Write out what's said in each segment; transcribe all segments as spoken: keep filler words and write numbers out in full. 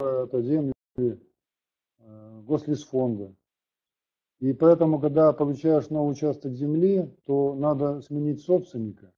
это земли Гослесфонда. И поэтому, когда получаешь новый участок земли, то надо сменить собственника.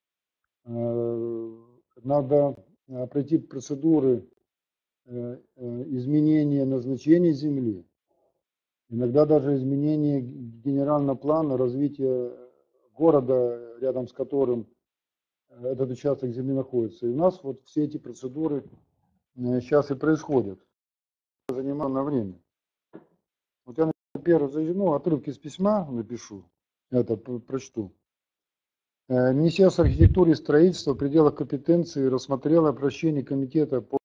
Надо пройти процедуры изменения назначения земли. Иногда даже изменение генерального плана развития города, рядом с которым этот участок земли находится. И у нас вот все эти процедуры сейчас и происходят. Занимаю на время. Вот я, например, ну, отрывки из письма напишу, это прочту. Министерство архитектуры и строительства в пределах компетенции рассмотрело обращение комитета по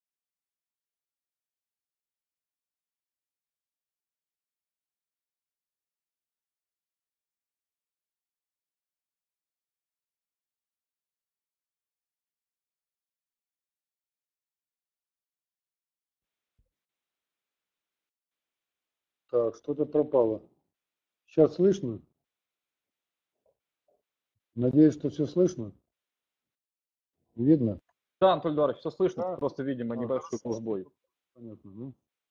Так, что-то пропало. Сейчас слышно? Надеюсь, что все слышно? Видно? Да, Анатолий Эдуардович, все слышно, Да. просто, видимо, А, небольшой сбой. Понятно, да?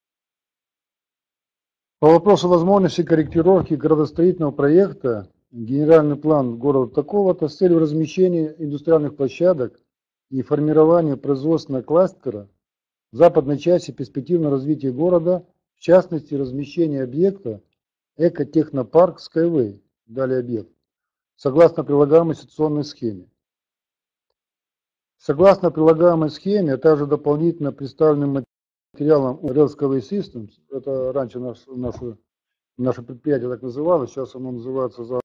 По вопросу возможности корректировки градостроительного проекта, генеральный план города такого-то с целью размещения индустриальных площадок и формирования производственного кластера в западной части перспективного развития города, в частности размещение объекта экотехнопарк Skyway, далее объект, согласно прилагаемой ситуационной схеме. Согласно прилагаемой схеме, а также дополнительно представленным материалом Railskyway Systems, это раньше наш, наше, наше предприятие так называлось, сейчас оно называется за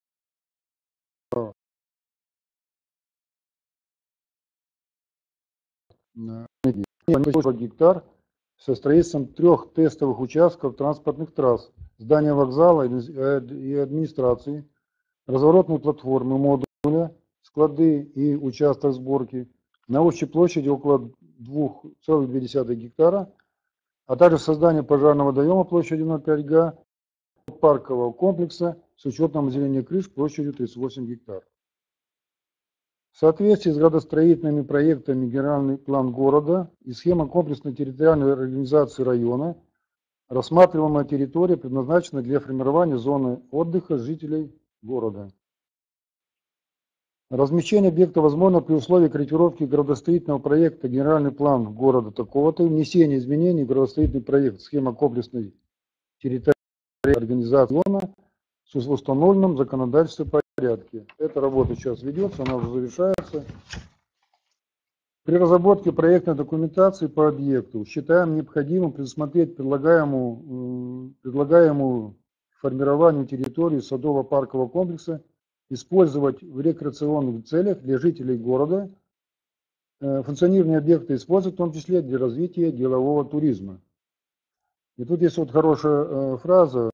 гектар со строительством трех тестовых участков транспортных трасс, здания вокзала и администрации, разворотной платформы модуля, склады и участок сборки на общей площади около двух целых двух десятых гектара, а также создание пожарного водоема площадью ноль целых пять га, паркового комплекса с учетом озеленения крыш площадью тридцать восемь гектар. В соответствии с градостроительными проектами генеральный план города и схема комплексной территориальной организации района, рассматриваемая территория предназначена для формирования зоны отдыха жителей города. Размещение объекта возможно при условии корректировки градостроительного проекта генеральный план города такого-то и внесения изменений в градостроительный проект схема комплексной территориальной организации района с установленным законодательством порядке. Эта работа сейчас ведется, она уже завершается. При разработке проектной документации по объекту считаем необходимым предусмотреть предлагаемую, предлагаемую формированию территории садово-паркового комплекса использовать в рекреационных целях для жителей города. Функционирование объекта использовать в том числе для развития делового туризма. И тут есть вот хорошая фраза,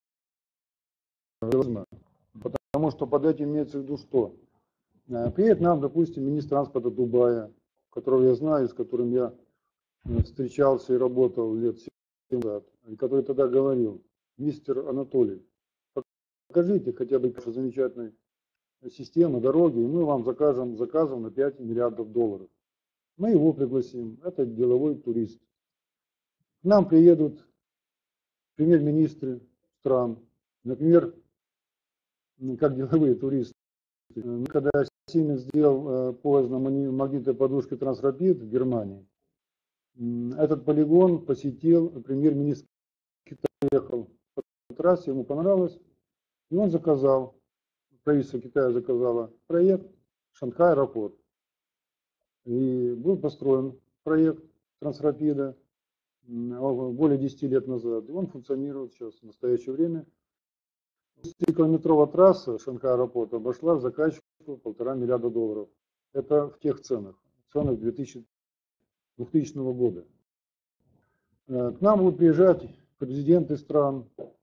потому что под этим имеется в виду что? Приедет нам, допустим, министр транспорта Дубая, которого я знаю, с которым я встречался и работал лет семь назад, и который тогда говорил: мистер Анатолий, покажите хотя бы нашу замечательную систему дороги, и мы вам закажем заказом на пять миллиардов долларов. Мы его пригласим, это деловой турист. К нам приедут премьер-министры стран, например, как деловые туристы. Когда Siemens сделал поезд на магнитной подушке Трансрапид в Германии, этот полигон посетил премьер-министр Китая, ехал по трассе, ему понравилось, и он заказал, правительство Китая заказало проект Шанхай аэропорт. И был построен проект Трансрапида более десяти лет назад, и он функционирует сейчас в настоящее время. десятикилометровая трасса Шанхай аэропорт обошла заказчику полтора миллиарда долларов. Это в тех ценах, в ценах двухтысячного года. К нам будут приезжать президенты стран,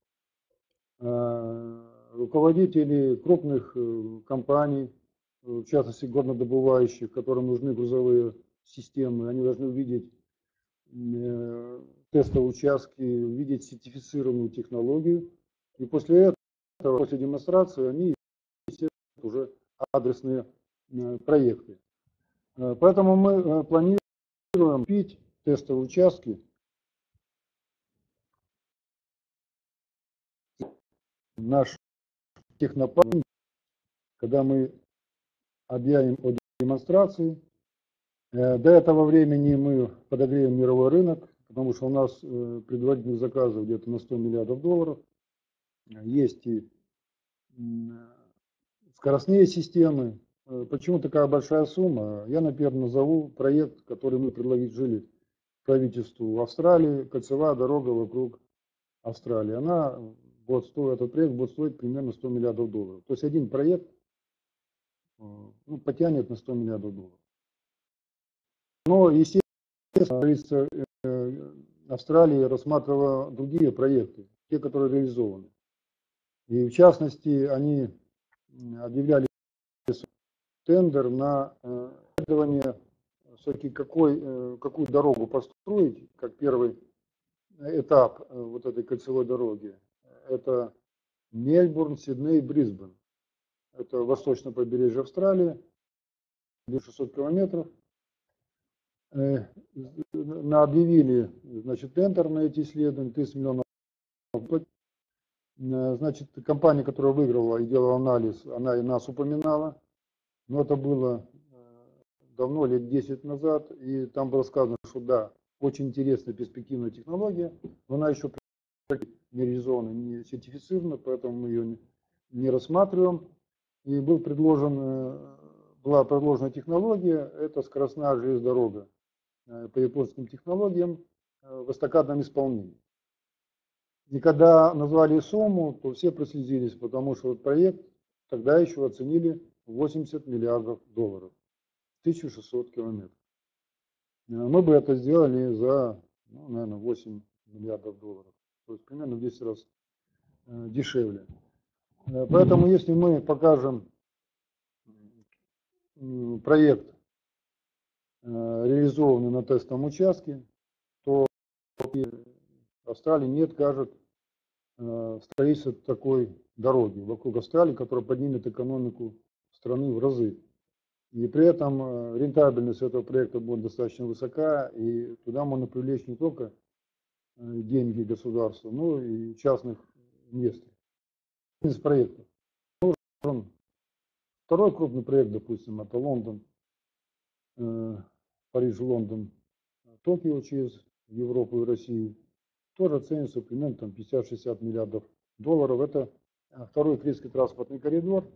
руководители крупных компаний, в частности горнодобывающих, которым нужны грузовые системы. Они должны увидеть тестовые участки, увидеть сертифицированную технологию. И после этого, после демонстрации, они уже адресные проекты. Поэтому мы планируем купить тестовые участки. Наш технопарк, когда мы объявим о демонстрации, до этого времени мы подогреем мировой рынок, потому что у нас предварительных заказов где-то на сто миллиардов долларов. Есть и скоростные системы. Почему такая большая сумма? Я, например, назову проект, который мы предложили правительству Австралии, кольцевая дорога вокруг Австралии. Она будет стоить, этот проект будет стоить примерно сто миллиардов долларов. То есть один проект ну, потянет на сто миллиардов долларов. Но, естественно, правительство Австралии рассматривало другие проекты, те, которые реализованы. И в частности, они объявляли тендер на исследование, все-таки какой, какую дорогу построить, как первый этап вот этой кольцевой дороги. Это Мельбурн, Сидней, Брисбен. Это восточное побережье Австралии, шестьсот километров. Объявили, значит, тендер на эти исследования, тридцать миллионов. Значит, компания, которая выиграла и делала анализ, она и нас упоминала. Но это было давно, лет десять назад, и там было сказано, что да, очень интересная перспективная технология, но она еще не реализована, не сертифицирована, поэтому мы ее не рассматриваем. И был предложен, была предложена технология, это скоростная железная дорога по японским технологиям в эстакадном исполнении. И когда назвали сумму, то все прослезились, потому что вот проект тогда еще оценили восемьдесят миллиардов долларов, тысяча шестьсот километров. Мы бы это сделали за, ну, наверное, восемь миллиардов долларов, то есть примерно в десять раз дешевле. Поэтому если мы покажем проект, реализованный на тестовом участке, то Австралия не откажет в строительстве такой дороги вокруг Австралии, которая поднимет экономику страны в разы. И при этом рентабельность этого проекта будет достаточно высока, и туда можно привлечь не только деньги государства, но и частных инвесторов. Из проектов. Второй крупный проект, допустим, это Лондон, Париж-Лондон, Токио через Европу и Россию. Тоже ценится примерно там пятьдесят-шестьдесят миллиардов долларов. Это второй Критский транспортный коридор,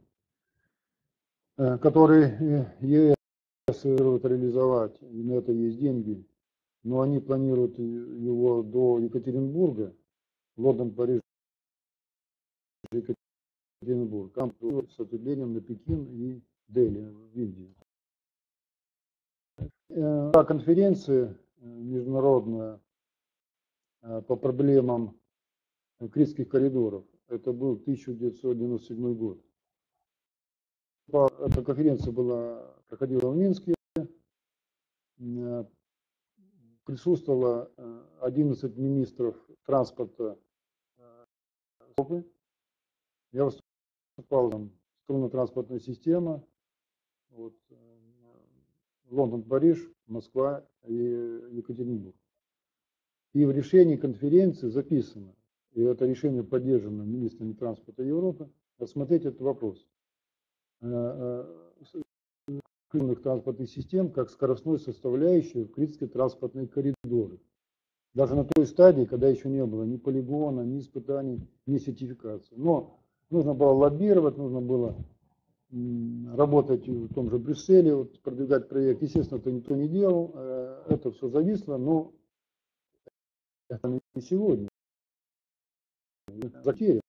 который ЕС планирует реализовать, и на это есть деньги, но они планируют его до Екатеринбурга, Лондон, Париж, Екатеринбург, там с ответвлением на Пекин и Дели в Индии. Та конференция международная по проблемам Критских коридоров, это был тысяча девятьсот девяносто седьмой год. Эта конференция была, проходила в Минске, присутствовало одиннадцать министров транспорта Европы. Я выступал там, струнно-транспортная система, вот, Лондон, Париж, Москва и Екатеринбург. И в решении конференции записано, и это решение поддержано министрами транспорта Европы, рассмотреть этот вопрос транспортных систем как скоростной составляющей в критические транспортные коридоры. Даже на той стадии, когда еще не было ни полигона, ни испытаний, ни сертификации. Но нужно было лоббировать, нужно было работать в том же Брюсселе, вот, продвигать проект. Естественно, это никто не делал, это все зависло, но это не сегодня. Затерян.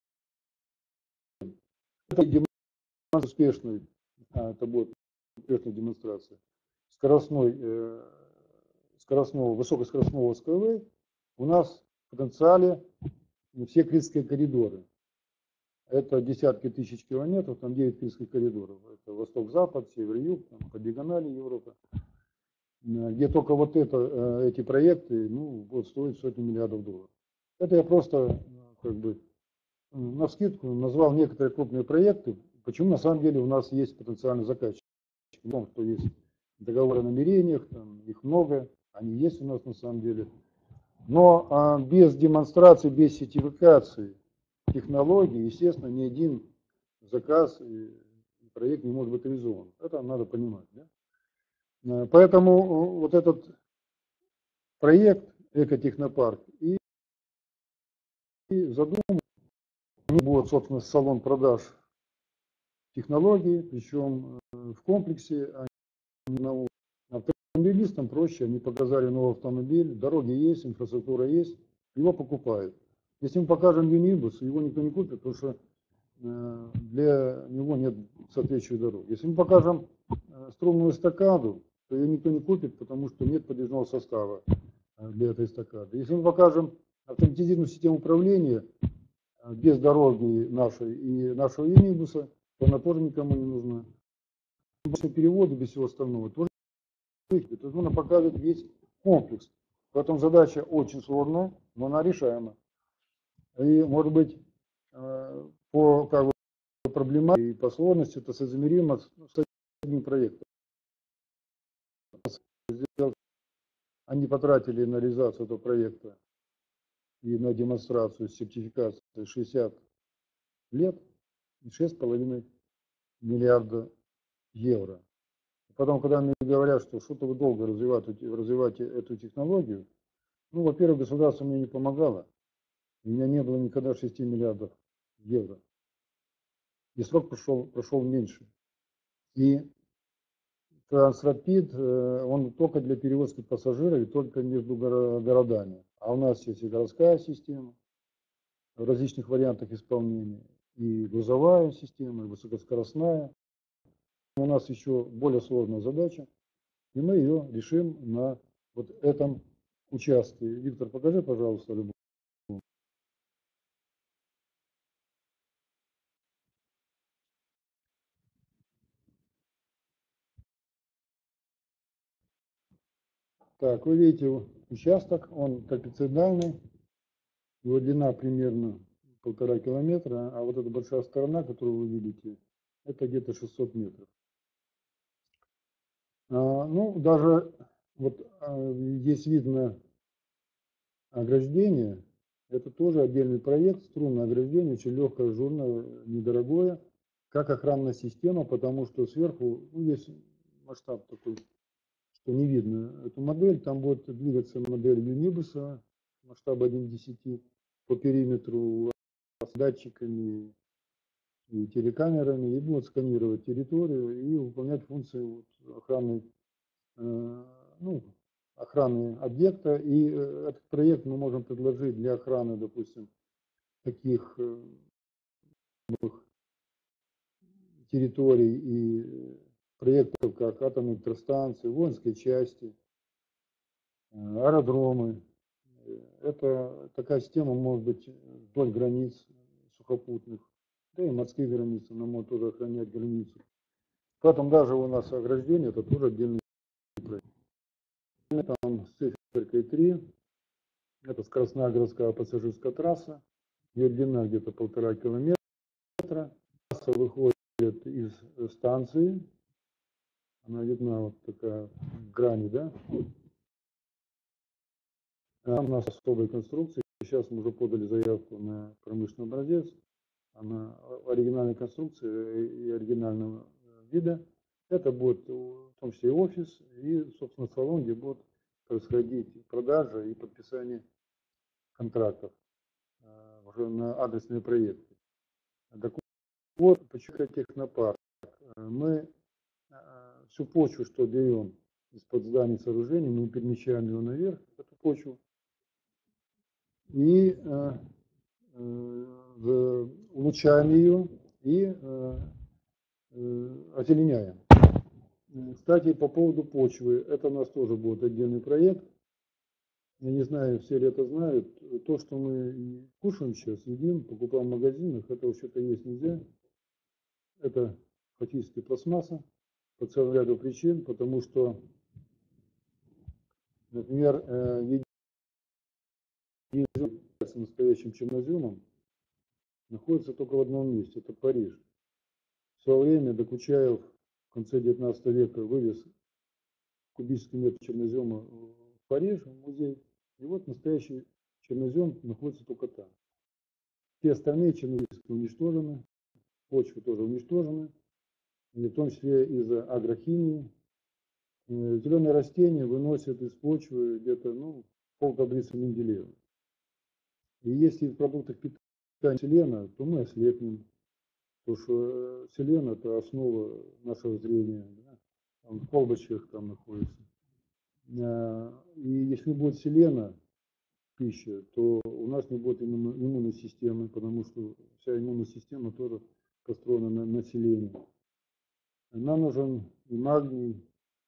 Это демонстрация успешной, это будет успешная демонстрация скоростной, э, скоростного, высокоскоростного Skyway. У нас в потенциале все критские коридоры. Это десятки тысяч километров, там девять критских коридоров. Это восток-запад, север-юг, по диагонали Европы. Где только вот это, эти проекты ну, будут стоить сотни миллиардов долларов. Это я просто как бы навскидку назвал некоторые крупные проекты. Почему на самом деле у нас есть потенциальный заказчик? В том, что есть договоры о намерениях, там, их много, Они есть у нас на самом деле. Но а, без демонстрации, без сертификации технологий, естественно, ни один заказ и проект не может быть реализован. Это надо понимать. Да? Поэтому вот этот проект «Экотехнопарк» и задуман, будет, собственно, салон продаж технологий, причем в комплексе, а не на улице. Автомобилистам проще, они показали новый автомобиль, дороги есть, инфраструктура есть, его покупают. Если мы покажем юнибус, его никто не купит, потому что для него нет соответствующей дороги. Если мы покажем струнную эстакаду, то ее никто не купит, потому что нет подвижного состава для этой эстакады. Если мы покажем автоматизированную систему управления без дороги нашей и нашего юнибуса, то она тоже никому не нужна. Без перевода, без всего остального тоже. То есть нужно показывать весь комплекс. Поэтому задача очень сложная, но она решаема. И, может быть, по как бы, проблематике и по сложности это соизмеримо с одним проектом. Они потратили на реализацию этого проекта и на демонстрацию сертификации шестьдесят лет и шесть с половиной миллиарда евро. Потом, когда мне говорят, что что-то вы долго развиваете, развиваете эту технологию, ну, во-первых, государство мне не помогало. У меня не было никогда шести миллиардов евро. И срок прошел, прошел меньше. И Трансрапид, он только для перевозки пассажиров и только между городами. А у нас есть и городская система в различных вариантах исполнения, и грузовая система, и высокоскоростная. У нас еще более сложная задача, и мы ее решим на вот этом участке. Виктор, покажи, пожалуйста, любой. Так, вы видите участок, он трапециидальный, его длина примерно полтора километра, а вот эта большая сторона, которую вы видите, это где-то шестьсот метров. А, ну, даже вот а, здесь видно ограждение, это тоже отдельный проект, струнное ограждение, очень легкое, ажурное, недорогое, как охранная система, потому что сверху, ну, есть масштаб такой, что не видно эту модель, там будет двигаться модель юнибуса масштаба один к десяти по периметру с датчиками и телекамерами, и будут сканировать территорию и выполнять функции вот охраны, э, ну, охраны объекта. И э, этот проект мы можем предложить для охраны, допустим, таких э, территорий и проектов, как атомные электростанции, воинские части, э, аэродромы. Это такая система может быть вдоль границ сухопутных, да и морских границ, она может тоже охранять границу. Поэтому даже у нас ограждение, это тоже отдельный проект. Там с циферкой три, это скоростная городская пассажирская трасса, ее длина где-то полтора километра. Трасса выходит из станции, она видна вот такая грани, да. Там у нас особые конструкции. Сейчас мы уже подали заявку на промышленный образец. Она оригинальной конструкции и оригинального вида. Это будет в том числе и офис, и, собственно, салон, где будет происходить продажа и подписание контрактов уже на адресные проекты. Так вот, почему технопарк? Мы всю почву, что берем из-под зданий сооружений, мы перемещаем его наверх, эту почву, и э, э, улучшаем ее и э, э, озеленяем. Кстати, по поводу почвы, это у нас тоже будет отдельный проект. Я не знаю, все ли это знают. То, что мы кушаем сейчас, едим, покупаем в магазинах, это вообще-то есть нельзя. Это фактически пластмасса по целому ряду причин, потому что, например, единственным настоящим черноземом находится только в одном месте, это Париж. В свое время Докучаев в конце девятнадцатого века вывез кубический метр чернозема в в Париж, в музей. И вот настоящий чернозем находится только там. Все остальные черноземы уничтожены, почвы тоже уничтожены, в том числе из-за агрохимии. Зеленые растения выносят из почвы где-то ну, полтаблицы Менделеева. И если в продуктах питания селена, то мы ослепнем. Потому что селен – это основа нашего зрения. Да? Он в колбочках там находится. И если не будет селена в пище, то у нас не будет иммунной системы, потому что вся иммунная система тоже построена на, на селене. Нам нужен и магний,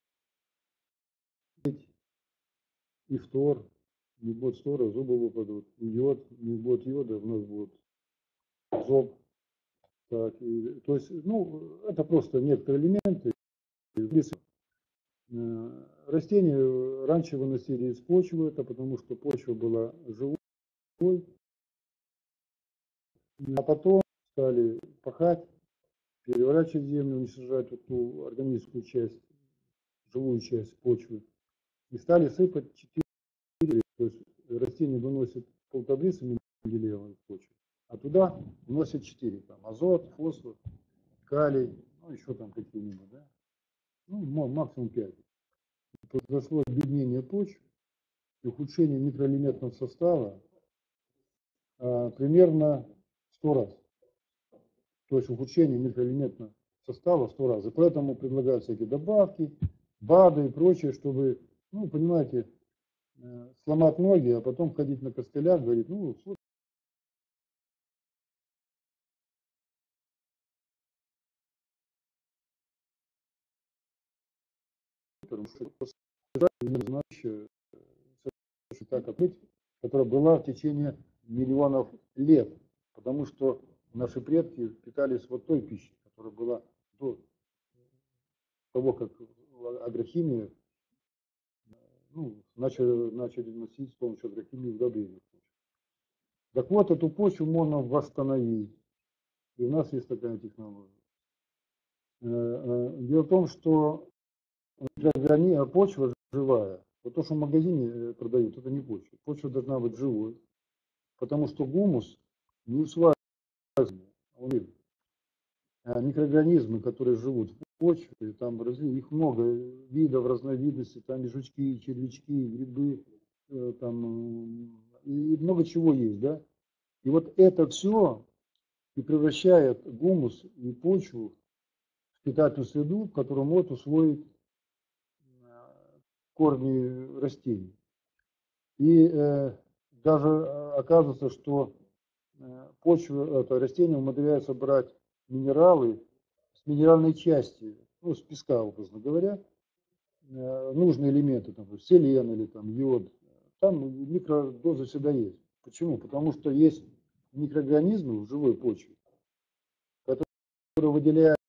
и фтор. Не будет фтора, зубы выпадут. И йод, не будет йода, у нас будет зоб. Так, и, то есть, ну, это просто некоторые элементы. Растения раньше выносили из почвы, это потому что почва была живой. А потом стали пахать, переворачивать землю, уничтожать вот ту органическую часть, живую часть почвы. И стали сыпать четыре, то есть растения выносят полтаблицы Менделеева в почву, а туда вносят четыре, там азот, фосфор, калий, ну еще там какие-нибудь, да, ну максимум пять. Произошло объединение почв и ухудшение микроэлементного состава а, примерно сто раз. То есть ухудшение микроэлементного состава в сто раз. И поэтому предлагают всякие добавки, БАДы и прочее, чтобы, ну, понимаете, сломать ноги, а потом ходить на костылях, говорить, ну, слушай, знающая, так как быть, которая была в течение миллионов лет, потому что наши предки питались вот той пищей, которая была до того, как агрохимия, ну, начали, начали носить с помощью агрохимии удобрений. Так вот, эту почву можно восстановить. И у нас есть такая технология. Дело в том, что почва живая. Вот то, что в магазине продают, это не почва. Почва должна быть живой. Потому что гумус не усваивается. Микроорганизмы, которые живут в почве, там их много видов, разновидностей, там и жучки, и червячки, и грибы, там, и много чего есть, да. И вот это все и превращает гумус и почву в питательную среду, в которую может усвоить корни растений. И э, даже оказывается, что почва, это растение умудряется брать минералы с минеральной части, ну, с песка, образно говоря, э, нужные элементы, там, селен или там, йод, там микродозы всегда есть. Почему? Потому что есть микроорганизмы в живой почве, которые выделяют,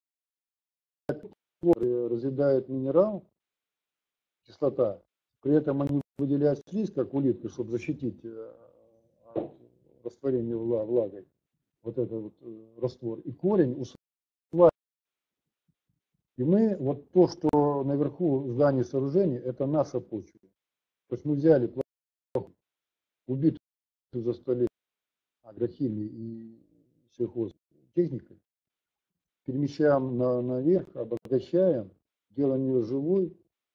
разъедают минерал, кислота, при этом они выделяют слизь, как улитка, чтобы защитить от растворения влагой, вот этот вот раствор, и корень усваивает. И мы, вот то, что наверху здания сооружений, это наша почва. То есть мы взяли плохо, убитую за сто лет агрохимией и сельхозтехникой, перемещаем на, наверх, обогащаем, делаем ее живой,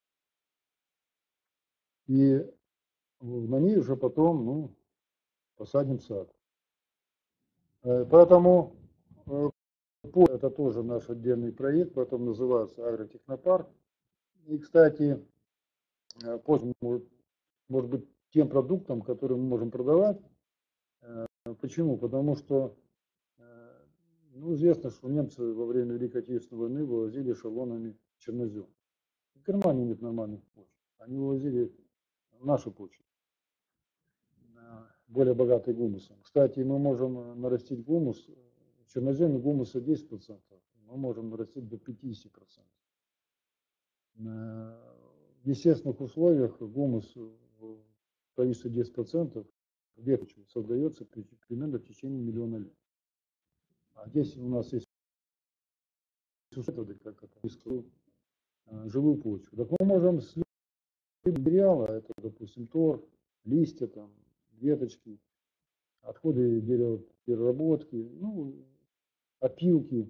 и на ней уже потом, ну, посадим сад. Поэтому это тоже наш отдельный проект, поэтому называется агротехнопарк. И, кстати, позже может, может быть тем продуктом, который мы можем продавать. Почему? Потому что ну, известно, что немцы во время Великой Отечественной войны вывозили эшелонами чернозем. В Германии нет нормальных почв. Они вывозили наши почвы, более богатые гумусом. Кстати, мы можем нарастить гумус, в черноземе гумуса десять процентов, мы можем нарастить до пятьдесят процентов. В естественных условиях гумус в количестве десять процентов веточку создается примерно в течение миллиона лет. А здесь у нас есть методы, как это, живую почву. Так мы можем материала, это, допустим, торф, листья, там, веточки, отходы деревопереработки, ну, опилки,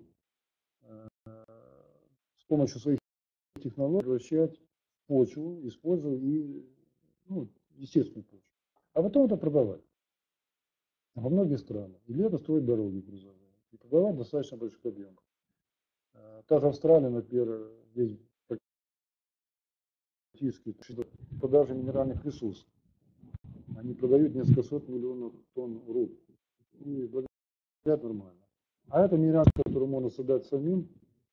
с помощью своих технологий превращать в почву, используя и, ну, естественную почву. А потом это продавать во многие страны. Или это строить дороги грузовые. И продавать в достаточно больших объемах. Та же Австралия, например, здесь практически продажи минеральных ресурсов. Они продают несколько сот миллионов тонн руд. И благодарят нормально. А это минерал, который можно создать самим.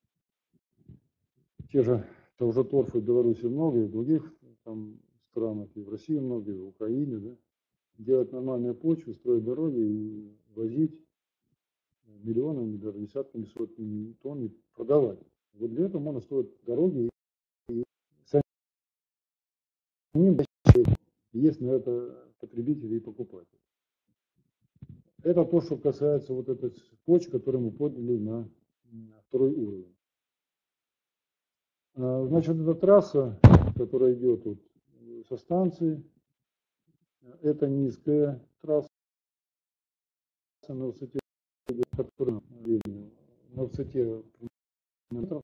Те же, это уже торфы в Беларуси много, и в других там странах, и в России много, и в Украине, да. Делать нормальную почву, строить дороги и возить миллионами, даже десятками, сотнями тонн и продавать. Вот для этого можно строить дороги и самим есть на это потребители и покупатели. Это то, что касается вот этой почвы, которую мы подняли на второй уровень. Значит, эта трасса, которая идет вот со станции, это низкая трасса на высоте, которая на высоте метров.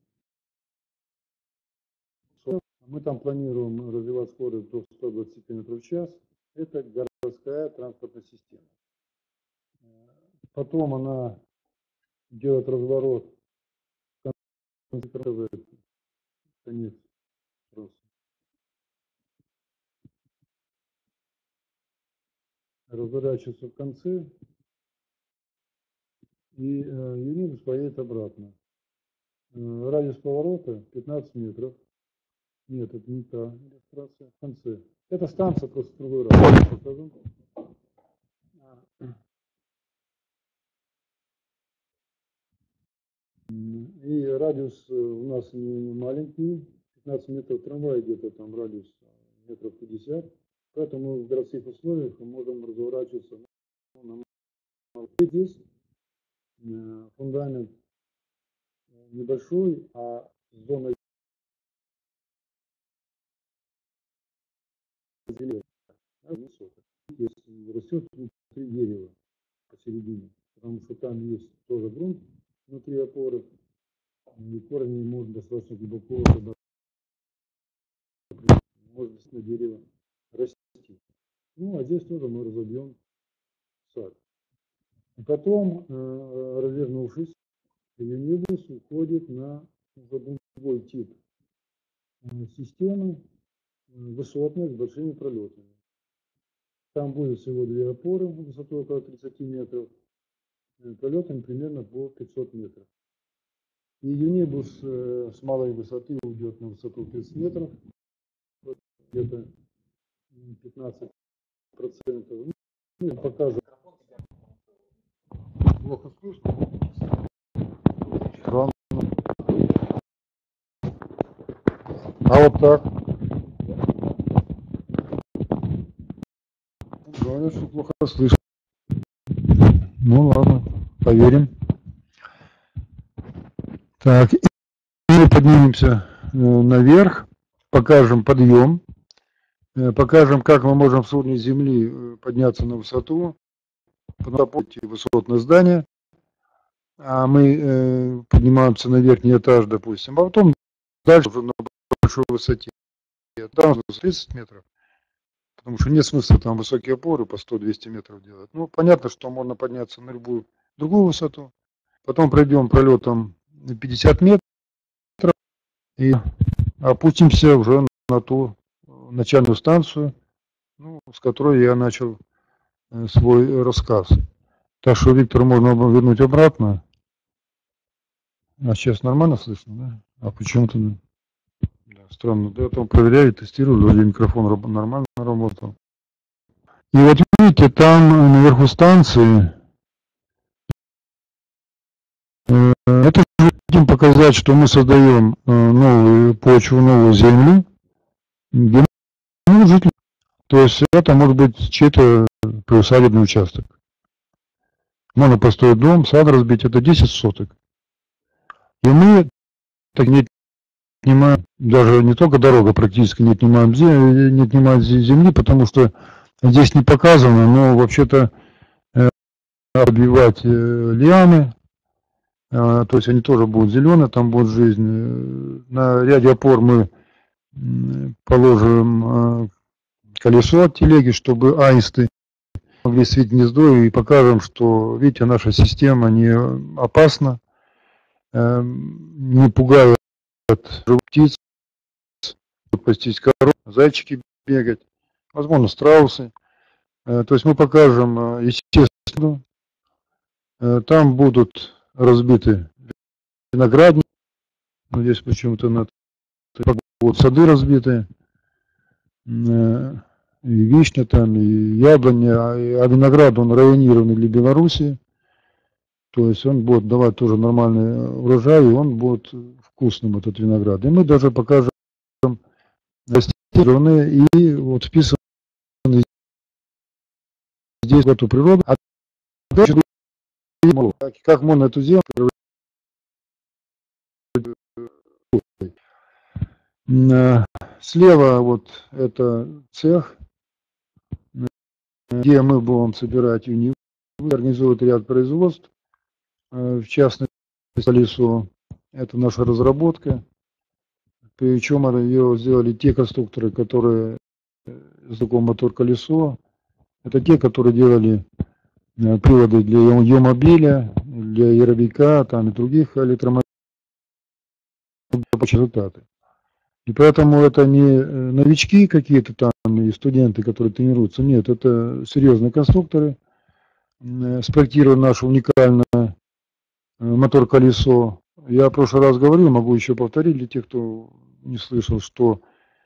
Мы там планируем развивать скорость до ста двадцати километров в час. Это городская транспортная система. Потом она делает разворот, конец трассы. Разворачивается в конце, и э, юнит поедет обратно. Э, радиус поворота пятнадцать метров. Нет, это не та иллюстрация. В конце. Это станция, просто в другой раз покажу. И радиус у нас не маленький, пятнадцать метров, трамвай где-то там радиус метров пятьдесят. Поэтому в городских условиях мы можем разворачиваться на здесь. Фундамент небольшой, а зона высокая. Здесь растет внутри дерева посередине, потому что там есть тоже грунт внутри опоры, и корни можно достаточно глубоко, чтобы может на дерево расти. Ну, а здесь тоже мы разобьем сад. И потом, э, развернувшись, юнибус уходит на другой тип э, системы, э, высотной, с большими пролетами. Там будет всего две опоры высотой около тридцати метров, э, пролетами примерно по пятьсот метров. И юнибус э, с малой высоты уйдет на высоту тридцать метров, где-то пятнадцать процентов. Ну, покажу. Плохо слышно. Странно. А вот так. Говорят, что плохо слышно. Ну ладно, поверим. Так, и мы поднимемся наверх, покажем подъем, покажем, как мы можем с уровня земли подняться на высоту, поднять высотное здание, а мы э, поднимаемся на верхний этаж, допустим, а потом дальше уже на большой высоте, там тридцать метров, потому что нет смысла там высокие опоры по сто-двести метров делать. Ну, понятно, что можно подняться на любую другую высоту, потом пройдем пролетом пятьдесят метров и опустимся уже на ту начальную станцию, ну, с которой я начал свой рассказ. Так что, Виктор, можно вернуть обратно. А сейчас нормально слышно, да? А почему-то да, странно. До этого проверяю, тестирую, вроде микрофон нормально работал. И вот видите, там наверху станции, э, это же хотим показать, что мы создаем э, новую почву, новую землю, где мы жить. То есть это может быть чей-то приусадебный участок. Можно построить дом, сад разбить, это десять соток. И мы так не отнимаем, даже не только дорога практически не отнимаем, не отнимает земли, потому что здесь не показано, но вообще-то э, обвивать э, лианы, э, то есть они тоже будут зеленые, там будет жизнь. На ряде опор мы положим э, колесо от телеги, чтобы аисты могли свить гнездо, и покажем, что, видите, наша система не опасна, э, не пугает птиц, пастись коров, зайчики бегать, возможно, страусы. То есть мы покажем, естественно, там будут разбиты виноградники, здесь почему-то на вот сады разбиты, и вишня там, и яблоня, а виноград он районированный для Беларуси, то есть он будет давать тоже нормальный урожай, и он будет вкусным, этот виноград. И мы даже покажем растения и вот вписаны здесь в эту природу. А дальше, как можно эту землю слева вот это цех, где мы будем собирать юнивы, организовывать ряд производств, в частности колесо. Это наша разработка. Причем ее сделали те конструкторы, которые такое мотор-колесо. Это те, которые делали приводы для Е-мобиля, для яровика, там и других электромобилей. Результаты. И поэтому это не новички какие-то там и студенты, которые тренируются. Нет, это серьезные конструкторы. Спроектировали наше уникальное мотор-колесо. Я в прошлый раз говорил, могу еще повторить для тех, кто не слышал, что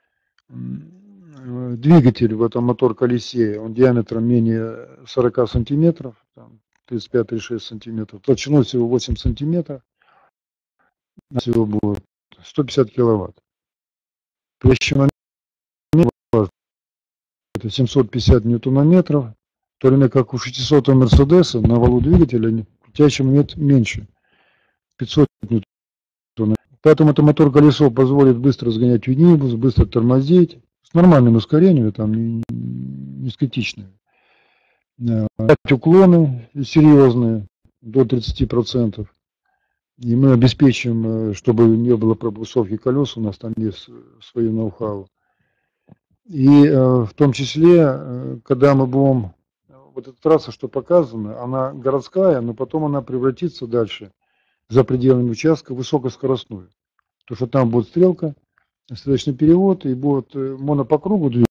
двигатель в этом мотор-колесе, он диаметром менее сорока сантиметров, тридцать пять — тридцать шесть сантиметров, толщиной всего восемь сантиметров, всего будет сто пятьдесят киловатт. В настоящий момент это семьсот пятьдесят ньютонометров, в то время как у шестисотого Мерседеса на валу двигателя крутящий момент меньше, пятьсот ньютонометров. Поэтому это мотор-колесо позволит быстро сгонять юнибус, быстро тормозить, с нормальным ускорением, там не, не с критичным. Уклоны серьезные, до тридцати процентов. И мы обеспечим, чтобы не было пробуксовки колес, у нас там есть свое ноу-хау. И в том числе, когда мы будем, вот эта трасса, что показана, она городская, но потом она превратится дальше за пределами участка в высокоскоростную. Потому что там будет стрелка, стрелочный перевод, и будет моно по кругу двигаться.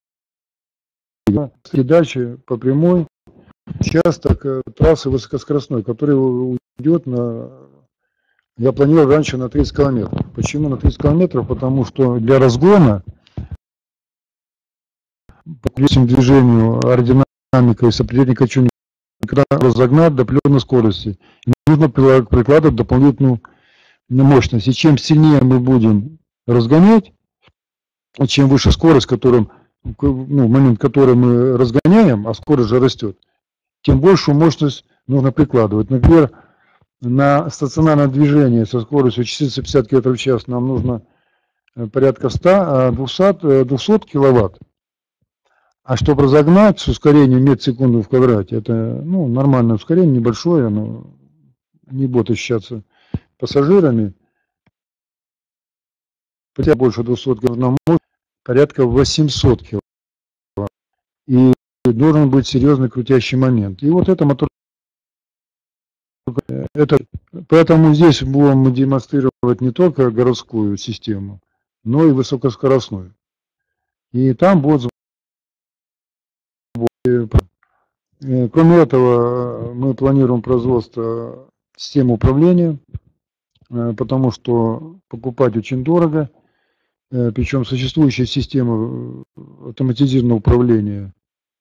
И дальше по прямой участок трассы высокоскоростной, который уйдет на... Я планировал раньше на тридцать километров. Почему на тридцать километров? Потому что для разгона по этим движению аэродинамика и сопредельник качуни, когда разогнать до определенной скорости, нужно прикладывать дополнительную мощность. И чем сильнее мы будем разгонять, чем выше скорость, которым, ну, в момент, который мы разгоняем, а скорость же растет, тем большую мощность нужно прикладывать. Например, на стационарное движение со скоростью четыреста пятьдесят километров в час нам нужно порядка ста — двухсот киловатт. А чтобы разогнать с ускорением метр в секунду в квадрате, это, ну, нормальное ускорение, небольшое, но не будет ощущаться пассажирами. Хотя больше двухсот киловатт, порядка восьмисот киловатт. И должен быть серьезный крутящий момент. И вот это мотор. Это, поэтому здесь будем демонстрировать не только городскую систему, но и высокоскоростную. И там будет... Кроме этого, мы планируем производство системы управления, потому что покупать очень дорого. Причем существующие системы автоматизированного управления,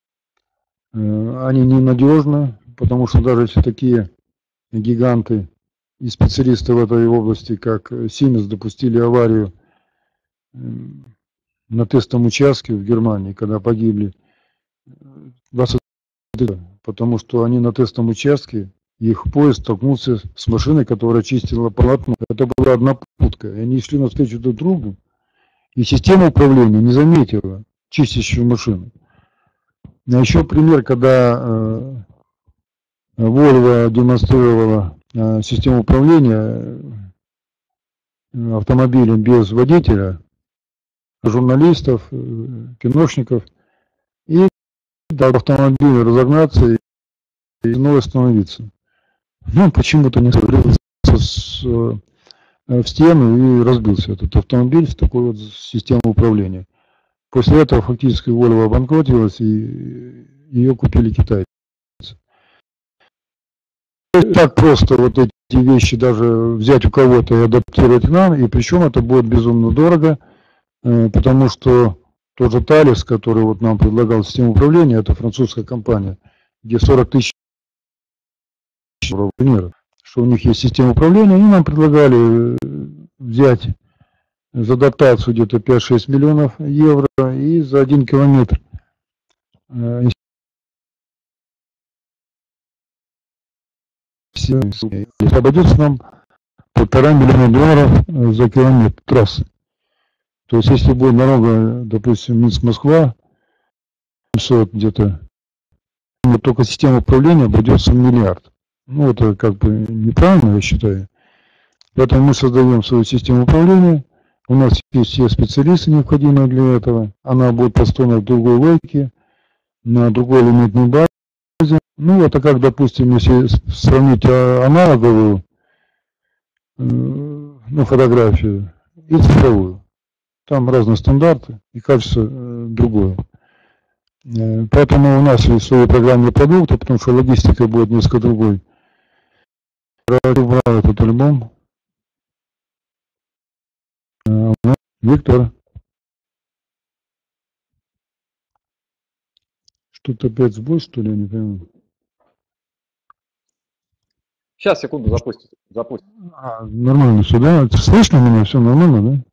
они ненадежны, потому что даже если такие гиганты и специалисты в этой области, как Siemens, допустили аварию на тестовом участке в Германии, когда погибли двадцать, потому что они на тестовом участке их поезд столкнулся с машиной, которая чистила полотно. Это была одна попутка. И они шли навстречу друг другу, и система управления не заметила чистящую машину. А еще пример, когда э, Volvo демонстрировала э, систему управления автомобилем без водителя, журналистов, э, киношников, и дал автомобилю разогнаться и снова остановиться. Ну, почему-то не свалился с, э, в стену и разбился этот автомобиль с такой вот системой управления. После этого фактически Volvo обанкротилась, и ее купили китайцы. Так просто вот эти вещи даже взять у кого-то и адаптировать к нам, и причем это будет безумно дорого, потому что тот же Thales, который вот нам предлагал систему управления, это французская компания, где сорок тысяч евро, что у них есть система управления, они нам предлагали взять за адаптацию где-то пять-шесть миллионов евро и за один километр обойдется нам полтора миллиона долларов за километр трассы. То есть если будет дорога, допустим, Минск-Москва, семьсот где-то, только система управления обойдется в миллиард. Ну, это как бы неправильно, я считаю. Поэтому мы создаем свою систему управления. У нас есть все специалисты, необходимые для этого. Она будет построена в другой логике, на другой элементной базе. Ну, это как, допустим, если сравнить аналоговую ну, фотографию и цифровую. Там разные стандарты и качество э, другое. Э, поэтому у нас есть свои программные продукты, потому что логистика будет несколько другой. Убрал этот альбом. Э, Виктор. Что-то опять сбой, что ли, я не понимаю. Сейчас, секунду, запустит. запустит. А, нормально все, да? Слышно меня? Все нормально, да?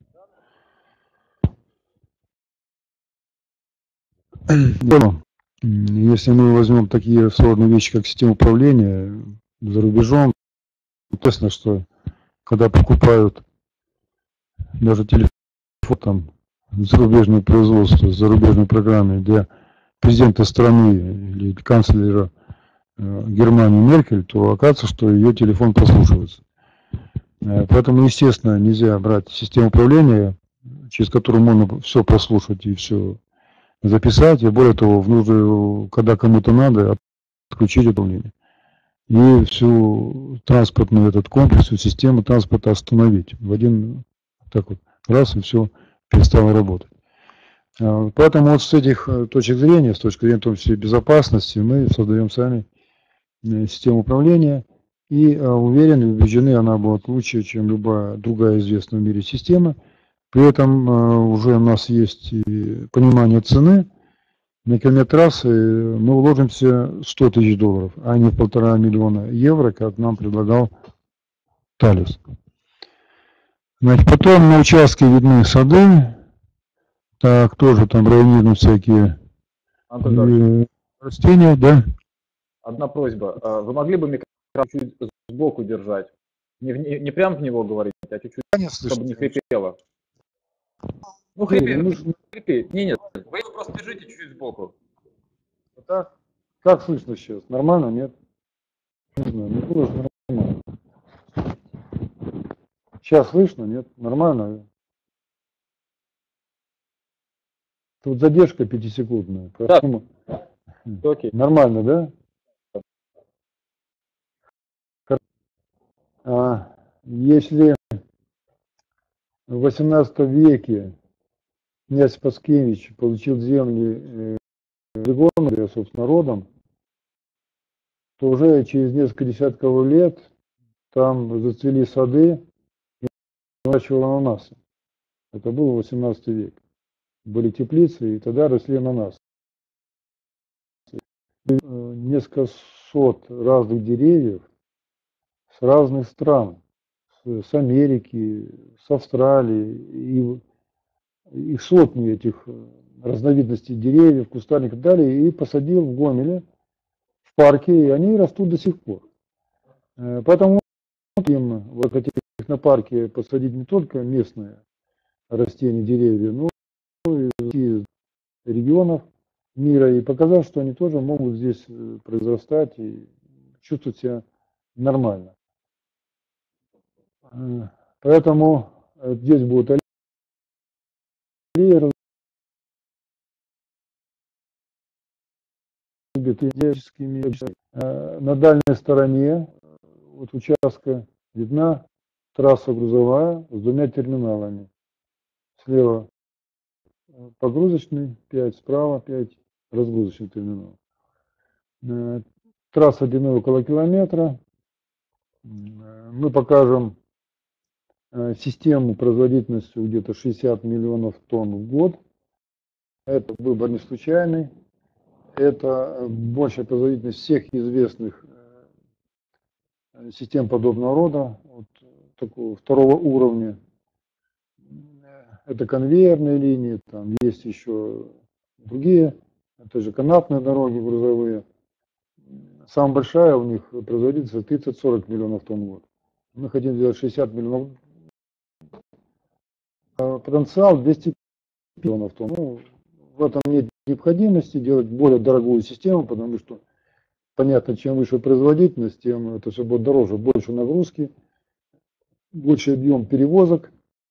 Если мы возьмем такие сложные вещи, как система управления за рубежом, естественно, что когда покупают даже телефон там, зарубежное производство, с зарубежной программой для президента страны или канцлера э, Германии Меркель, то оказывается, что ее телефон прослушивается. Э, поэтому, естественно, нельзя брать систему управления, через которую можно все прослушать и все записать, и более того, в нужды, когда кому-то надо, отключить управление. И всю транспортную этот комплекс, всю систему транспорта остановить в один так вот раз, и все перестало работать. Поэтому вот с этих точек зрения, с точки зрения в том числе безопасности, мы создаем сами систему управления, и уверены, убеждены, она будет лучше, чем любая другая известная в мире система. При этом уже у нас есть и понимание цены. На километр трассы мы вложимся сто тысяч долларов, а не в полтора миллиона евро, как нам предлагал Thales. Значит, потом на участке видны сады, так тоже там районированные всякие э, растения, да. Одна просьба. Вы могли бы микрофон чуть сбоку держать? Не, не, не прям в него говорить, а чуть-чуть, чтобы не хрипело. Ну, хрипи, хрипи. Не, нет, вы его просто держите чуть-чуть сбоку. Вот так? Как слышно сейчас? Нормально, нет? Не знаю, не слышно, нормально. Сейчас слышно, нет? Нормально? Тут задержка пятисекундная. Поэтому... Да. Окей. Нормально, да? А, если в восемнадцатом веке князь Паскевич получил земли Гомеля, собственно, родом, то уже через несколько десятков лет там зацвели сады и выращивали ананасы. Это был восемнадцатый век. Были теплицы, и тогда росли ананасы. Несколько сот разных деревьев с разных стран, с Америки, с Австралии, и, и сотни этих разновидностей деревьев, кустарников и так далее, и посадил в Гомеле, в парке, и они растут до сих пор. Поэтому им в эти технопарки посадить не только местные растения, деревья, но и из регионов мира, и показать, что они тоже могут здесь произрастать и чувствовать себя нормально. Поэтому здесь будут аллеи различными. На дальней стороне вот участка видна трасса грузовая с двумя терминалами. Слева погрузочный пять, справа пять разгрузочный терминал. Трасса длиной около километра. Мы покажем систему производительностью где-то шестьдесят миллионов тонн в год. Это выбор не случайный. Это большая производительность всех известных систем подобного рода, вот такого второго уровня. Это конвейерные линии, там есть еще другие, это же канатные дороги грузовые. Самая большая у них производительность тридцать-сорок миллионов тонн в год. Мы хотим сделать шестьдесят миллионов. Потенциал двести миллионов тонн. Ну, в этом нет необходимости делать более дорогую систему, потому что понятно, чем выше производительность, тем это все будет дороже, больше нагрузки, больше объем перевозок.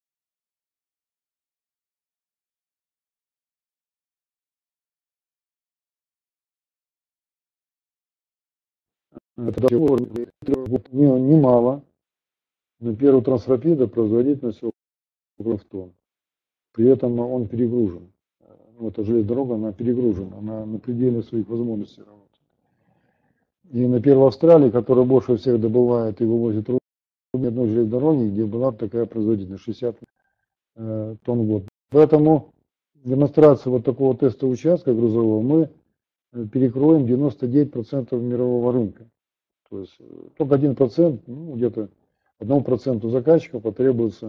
Это немало. Но первый трансрапида производительность около тонн. При этом он перегружен. Ну, эта железная дорога, она перегружена, она на пределе своих возможностей работает. И на Первой Австралии, которая больше всех добывает и вывозит руду, ни одной железной дороги, где была такая производительность шестьдесят э, тонн в год. Поэтому демонстрацию вот такого тестового участка грузового мы перекроем девяносто девять процентов мирового рынка. То есть только один процент, ну, где-то одному проценту заказчиков потребуется.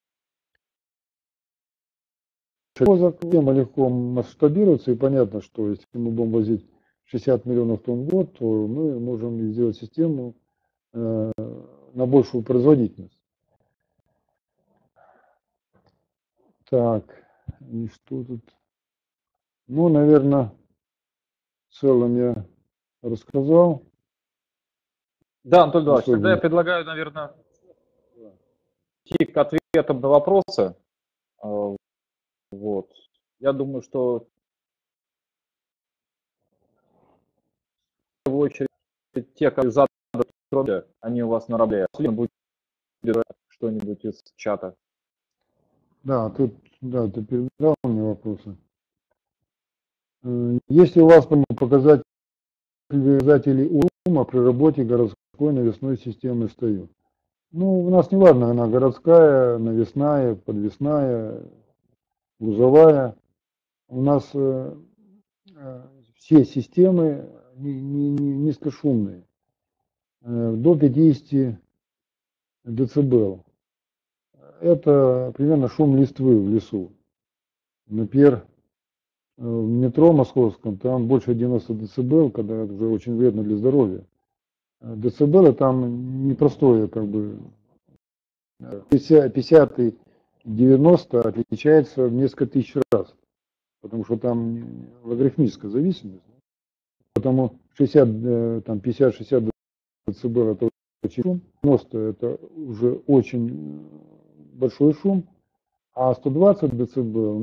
Тема легко масштабируется, и понятно, что если мы будем возить шестьдесят миллионов тонн в год, то мы можем сделать систему э, на большую производительность. Так, и что тут? Ну, наверное, в целом я рассказал. Да, Анатолий Эдуардович, тогда я предлагаю, наверное, перейти к ответам на вопросы. Вот. Я думаю, что в первую очередь те, которые задают, они у вас на рабле. Будет что-нибудь из чата. Да, тут, да, ты передал мне вопросы. Если у вас показатели ума при работе городской навесной системы стою? Ну, у нас не важно, она городская, навесная, подвесная, грузовая. У нас э, э, все системы не, не, не, низкошумные, э, до пятидесяти децибел. Это примерно шум листвы в лесу. Например, в метро московском там больше девяноста децибел, когда это уже очень вредно для здоровья. Децибелы там непростое, как бы, пятьдесят и девяносто отличается в несколько тысяч раз, потому что там логарифмическая зависимость. Потому шестьдесят, там пятьдесят-шестьдесят децибел это очень шум, девяносто это уже очень большой шум, а сто двадцать децибел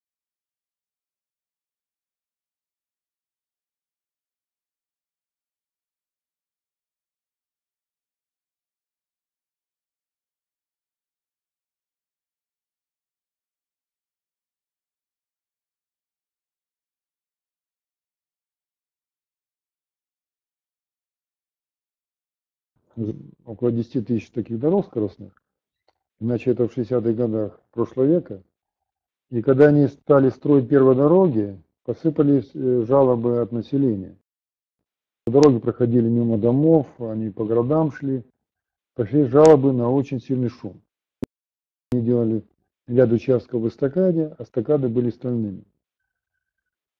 около десяти тысяч таких дорог скоростных, иначе это в шестидесятых годах прошлого века. И когда они стали строить первые дороги, посыпались жалобы от населения. Дороги проходили мимо домов, они по городам шли, пошли жалобы на очень сильный шум. Они делали ряд участков в эстакаде, а эстакады были стальными.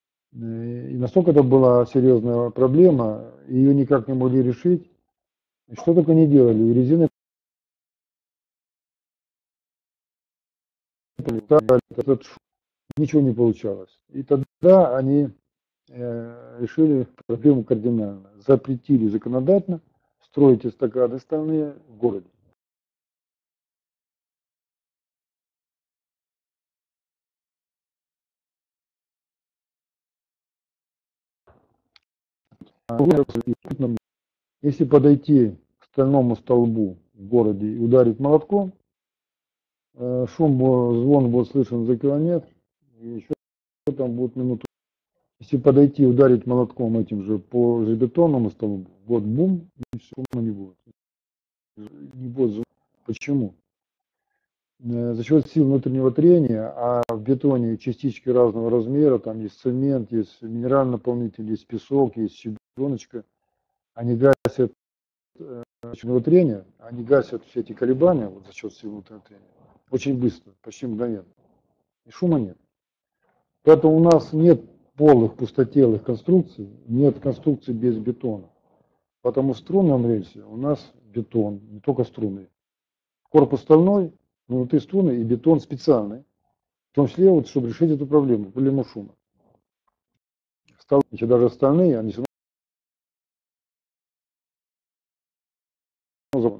И настолько это была серьезная проблема, ее никак не могли решить. И что только не делали, и резины этот шум, ничего не получалось. И тогда они э, решили проблему кардинально. Запретили законодательно строить эстакады стальные в городе. Если подойти к стальному столбу в городе и ударить молотком, шум, звон будет слышен за километр, и еще там будет минуту. Если подойти и ударить молотком этим же по железобетонному столбу, вот бум, и шума не будет. Не будет звука. Почему? За счет сил внутреннего трения, а в бетоне частички разного размера, там есть цемент, есть минеральный наполнитель, есть песок, есть щебеночка, они гасят внутреннего трения, они гасят все эти колебания вот, за счет сил внутреннего трения очень быстро, почти мгновенно. И шума нет. Поэтому у нас нет полых пустотелых конструкций, нет конструкций без бетона. Потому в струнном рельсе у нас бетон, не только струны. Корпус стальной, но внутри струны и бетон специальный. В том числе, вот, чтобы решить эту проблему, проблему шума. Стал, даже стальные, они все равно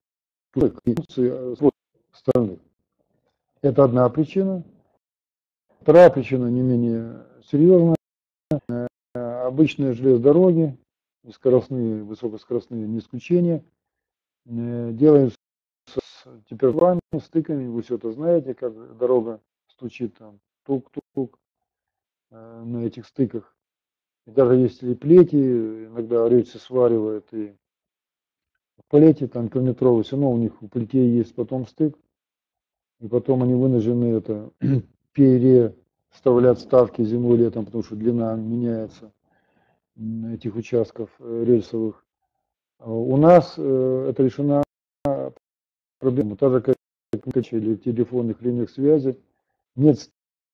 стальных. Это одна причина. Вторая причина не менее серьезная. Обычные железные дороги, скоростные, высокоскоростные, не исключение, делаются с температурами, стыками. Вы все это знаете, как дорога стучит там тук-тук на этих стыках. И даже если плети, иногда рельсы сваривают, и в плете там километровые, все равно у них у плетей есть потом стык, и потом они вынуждены это переставлять ставки зимой и летом, потому что длина меняется этих участков рельсовых. У нас это решена проблема, та же как или телефонных линиях связи, нет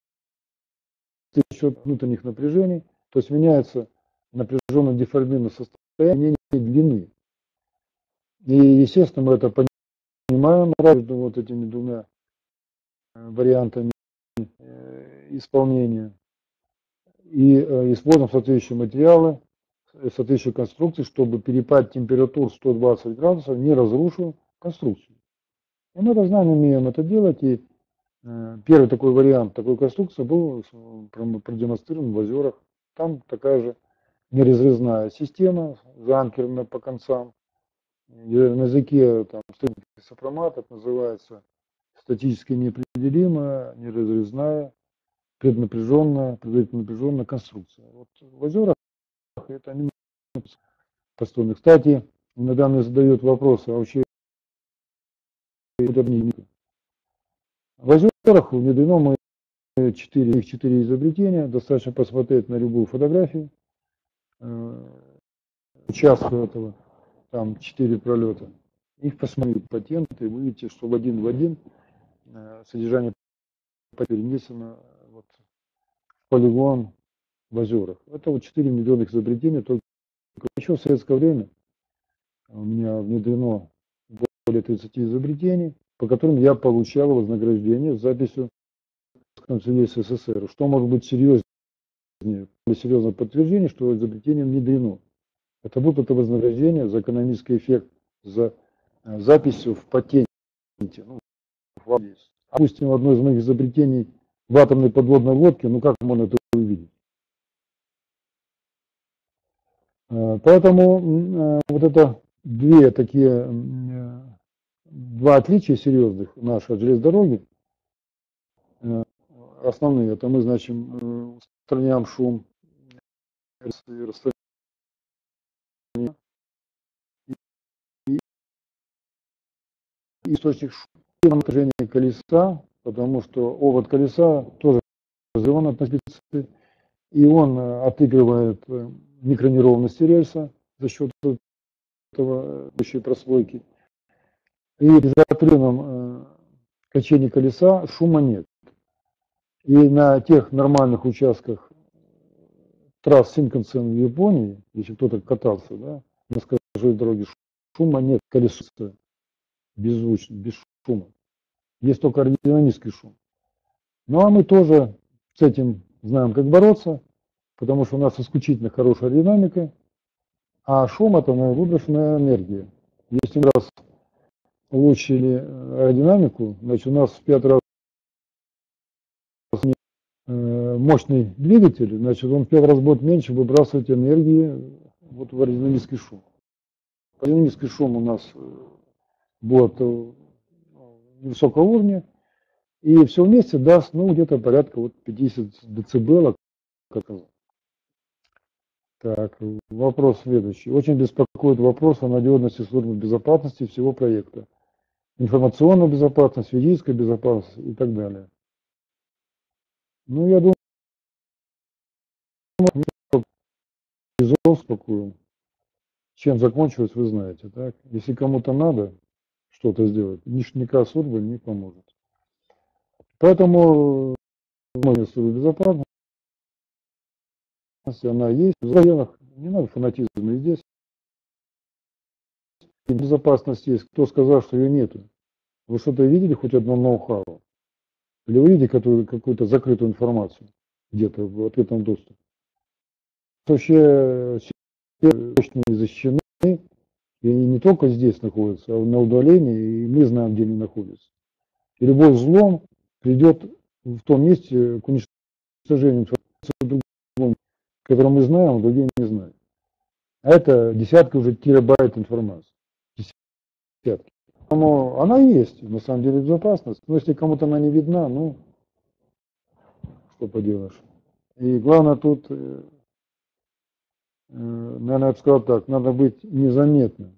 счет внутренних напряжений, то есть меняется напряженно-деформированное состояние длины. И, естественно, мы это понимаем между вот этими двумя вариантами исполнения. И используем соответствующие материалы, соответствующие конструкции, чтобы перепад температур сто двадцать градусов не разрушил конструкцию. И мы это знаем, умеем это делать. И первый такой вариант такой конструкции был продемонстрирован в Озерах. Там такая же неразрезная система, заанкерная по концам. На языке там сопромат, это называется статически неопределимая, неразрезная, преднапряженная, предварительно напряженная конструкция. Вот в Озерах это они построены. Кстати, иногда мне задают вопросы, а вообще в Озерах внедрено мы четыре, их четыре изобретения, достаточно посмотреть на любую фотографию участка этого, там четыре пролета. Их посмотреть патенты, вы видите, что в один в один содержание перенесено вот в полигон в Озерах. Это вот четыре внедренных изобретения, только еще в советское время у меня внедрено более тридцати изобретений, по которым я получал вознаграждение с записью в Конституции СССР. Что может быть серьезнее, серьезное подтверждение, что изобретение внедрено. Это будет это вознаграждение за экономический эффект, за записью в патенте. Ну, допустим, одно из моих изобретений в атомной подводной лодке, ну как можно это увидеть? Поэтому вот это две такие, два отличия серьезных наших от железной дороги. Основные, это мы, значит, устраняем шум, источник шума, напряжение колеса, потому что овод колеса тоже разрыван от специи, и он отыгрывает микронеровности рельса за счет этого прослойки. И при запрямленном качении колеса шума нет. И на тех нормальных участках трасс Синкансен в Японии, если кто-то катался, да, на скоростной дороге, шума нет, колесо беззвучно, без шума. Есть только аэродинамический шум. Ну а мы тоже с этим знаем, как бороться, потому что у нас исключительно хорошая аэродинамика, а шум это выброшенная энергия. Если мы раз улучшили аэродинамику, значит у нас в пять раз мощный двигатель, значит он в пять раз будет меньше выбрасывать энергии вот в аэродинамический шум. Аэродинамический шум у нас будет невысокого уровня, и все вместе даст ну, где-то порядка вот пятьдесят децибелов. Так, вопрос следующий. Очень беспокоит вопрос о надежности службы безопасности всего проекта. Информационная безопасность, физическая безопасность и так далее. Ну, я думаю, мы спокоен. Чем закончилось, вы знаете. Так? Если кому-то надо что-то сделать, никакая служба не поможет. Поэтому служба безопасности, она есть. В районах не надо фанатизма и здесь. Безопасность есть. Кто сказал, что ее нету? Вы что-то видели, хоть одно ноу-хау? Или вы видите какую-то закрытую информацию где-то в открытом доступе? Вообще точно защищены, и они не только здесь находятся, а на удалении, и мы знаем, где они находятся. И любой взлом придет в том месте к уничтожению информации, которую мы знаем, а другие не знают. А это десятки уже терабайт информации. Десятки. Поэтому она есть, на самом деле, безопасность. Но если кому-то она не видна, ну, что поделаешь. И главное тут, наверное, я бы сказал так, надо быть незаметным.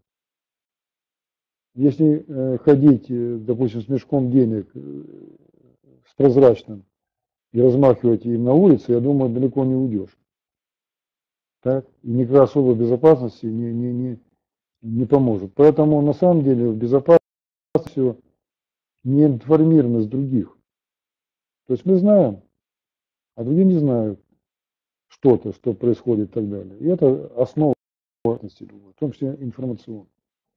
Если ходить, допустим, с мешком денег, с прозрачным, и размахивать им на улице, я думаю, далеко не уйдешь. Так? И никакая особой безопасности не, не, не, не поможет. Поэтому на самом деле в безопасности все не информированность других. То есть мы знаем, а другие не знают что-то, что происходит и так далее. И это основа безопасности, в том числе информационной.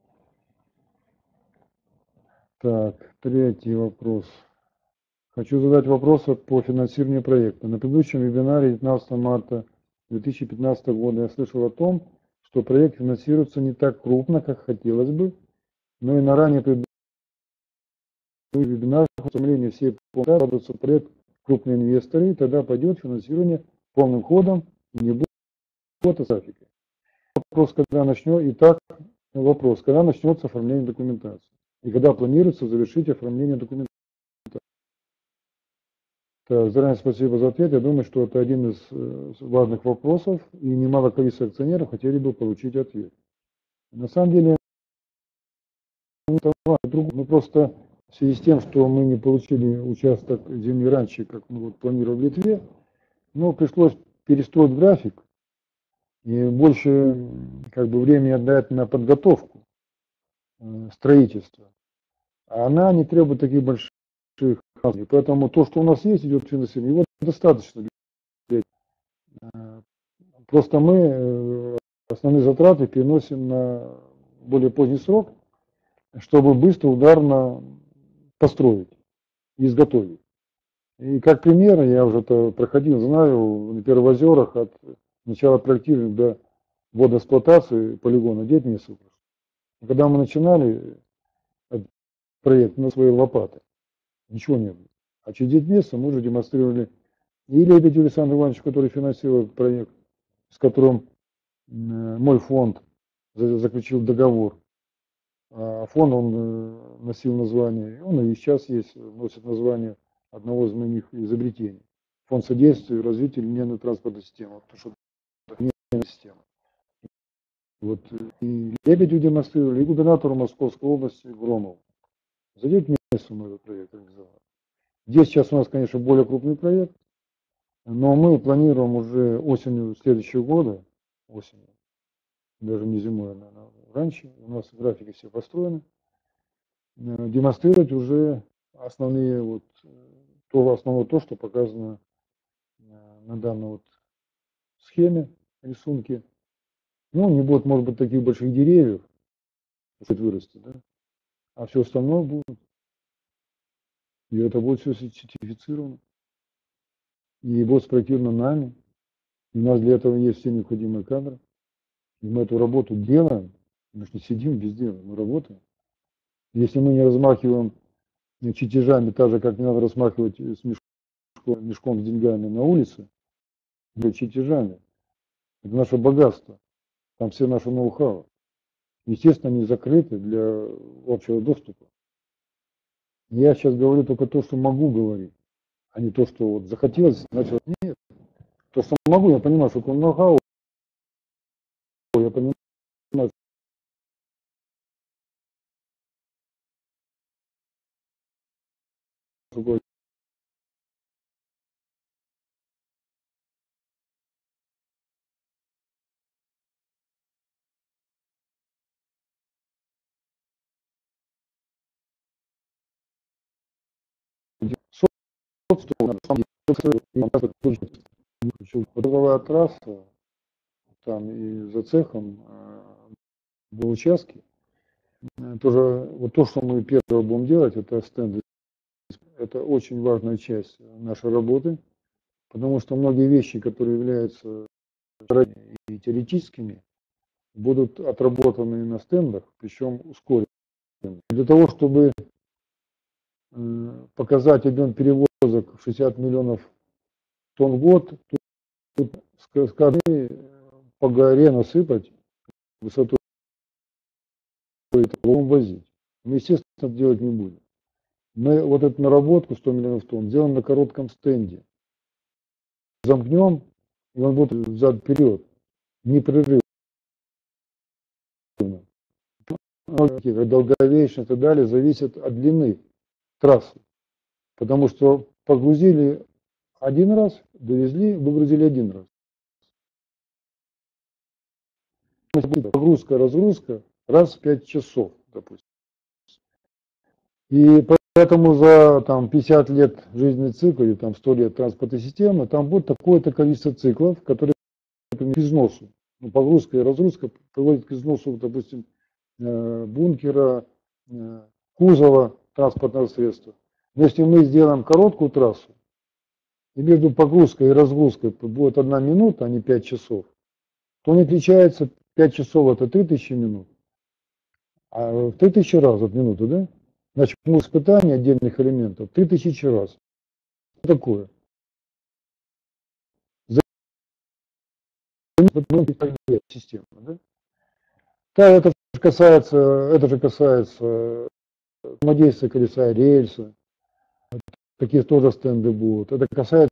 Так, третий вопрос. Хочу задать вопрос по финансированию проекта. На предыдущем вебинаре девятнадцатого марта две тысячи пятнадцатого года я слышал о том, что проект финансируется не так крупно, как хотелось бы, но и на ранее вебинарах оформления всей подаются проект крупные инвесторы, и тогда пойдет финансирование полным ходом и не будет трафика. Вопрос, когда начнет, и так вопрос, когда начнется оформление документации и когда планируется завершить оформление документации. Так, заранее спасибо за ответ. Я думаю, что это один из важных вопросов, и немало количество акционеров хотели бы получить ответ. На самом деле, мы просто в связи с тем, что мы не получили участок земли раньше, как мы вот планировали в Литве, но пришлось перестроить график и больше как бы времени отдать на подготовку строительства. А она не требует таких больших. Поэтому то, что у нас есть, идет финансирование, его достаточно. Просто мы основные затраты переносим на более поздний срок, чтобы быстро, ударно построить и изготовить. И как пример, я уже это проходил, знаю, на Первоозерах от начала проектирования до ввода эксплуатации полигона девять месяцев. Когда мы начинали проект на свои лопаты, ничего не было. А через девять месяцев мы уже демонстрировали и Лебедю Александру Ивановичу, который финансировал проект, с которым мой фонд заключил договор. А фонд он носил название, он и сейчас есть, носит название одного из моих изобретений. Фонд содействия и развития линейной транспортной системы. Потому что это линейная система. Вот, и Лебедю демонстрировали, и губернатору Московской области Громову. За девять месяцев мы этот проект организовали. Здесь сейчас у нас, конечно, более крупный проект, но мы планируем уже осенью следующего года, осенью, даже не зимой, наверное, раньше, у нас графики все построены, демонстрировать уже основные вот, то, основное то, что показано на данной вот схеме, рисунке. Ну, не будет, может быть, таких больших деревьев, чуть вырастет, да? А все остальное будет. И это будет все сертифицировано. И будет спроектировано нами. У нас для этого есть все необходимые кадры. И мы эту работу делаем. Мы же не сидим без дела, мы работаем. Если мы не размахиваем чертежами, так же, как не надо размахивать с мешком, мешком с деньгами на улице, для чертежами. Это наше богатство. Там все наши ноу-хау. Естественно, они закрыты для общего доступа. Я сейчас говорю только то, что могу говорить, а не то, что вот захотелось, начал. Нет. То, что могу, я понимаю, что такое ноу-хау, я понимаю, что такое. Грузовая трасса, там и за цехом был участки. Тоже вот то, что мы первое будем делать, это стенды. Это очень важная часть нашей работы, потому что многие вещи, которые являются и теоретическими, будут отработаны на стендах, причем ускоренно. Для того, чтобы показать объем перевозок в шестьдесят миллионов тонн в год, тут с коры по горе насыпать высоту и возить. Мы, естественно, это делать не будем. Мы вот эту наработку сто миллионов тонн делаем на коротком стенде. Замкнем, и он будет взад-вперед, непрерывно. Долговечность и так далее зависит от длины трассы. Потому что погрузили один раз, довезли, выгрузили один раз. Погрузка, разгрузка раз в пять часов, допустим. И поэтому за там, пятьдесят лет жизненный цикл или там, сто лет транспортной системы, там будет такое-то количество циклов, которые к износу. Ну, погрузка и разгрузка приводит к износу, допустим, бункера, кузова транспортного средства. Но если мы сделаем короткую трассу, и между погрузкой и разгрузкой будет одна минута, а не пять часов, то он отличается, пять часов это три тысячи минут, а в три тысячи раз от минуты, да? Значит, ну, испытание отдельных элементов три тысячи раз. Что такое? Система, да? Да, это же касается, это же касается взаимодействия колеса и рельса. Такие тоже стенды будут. Это касается,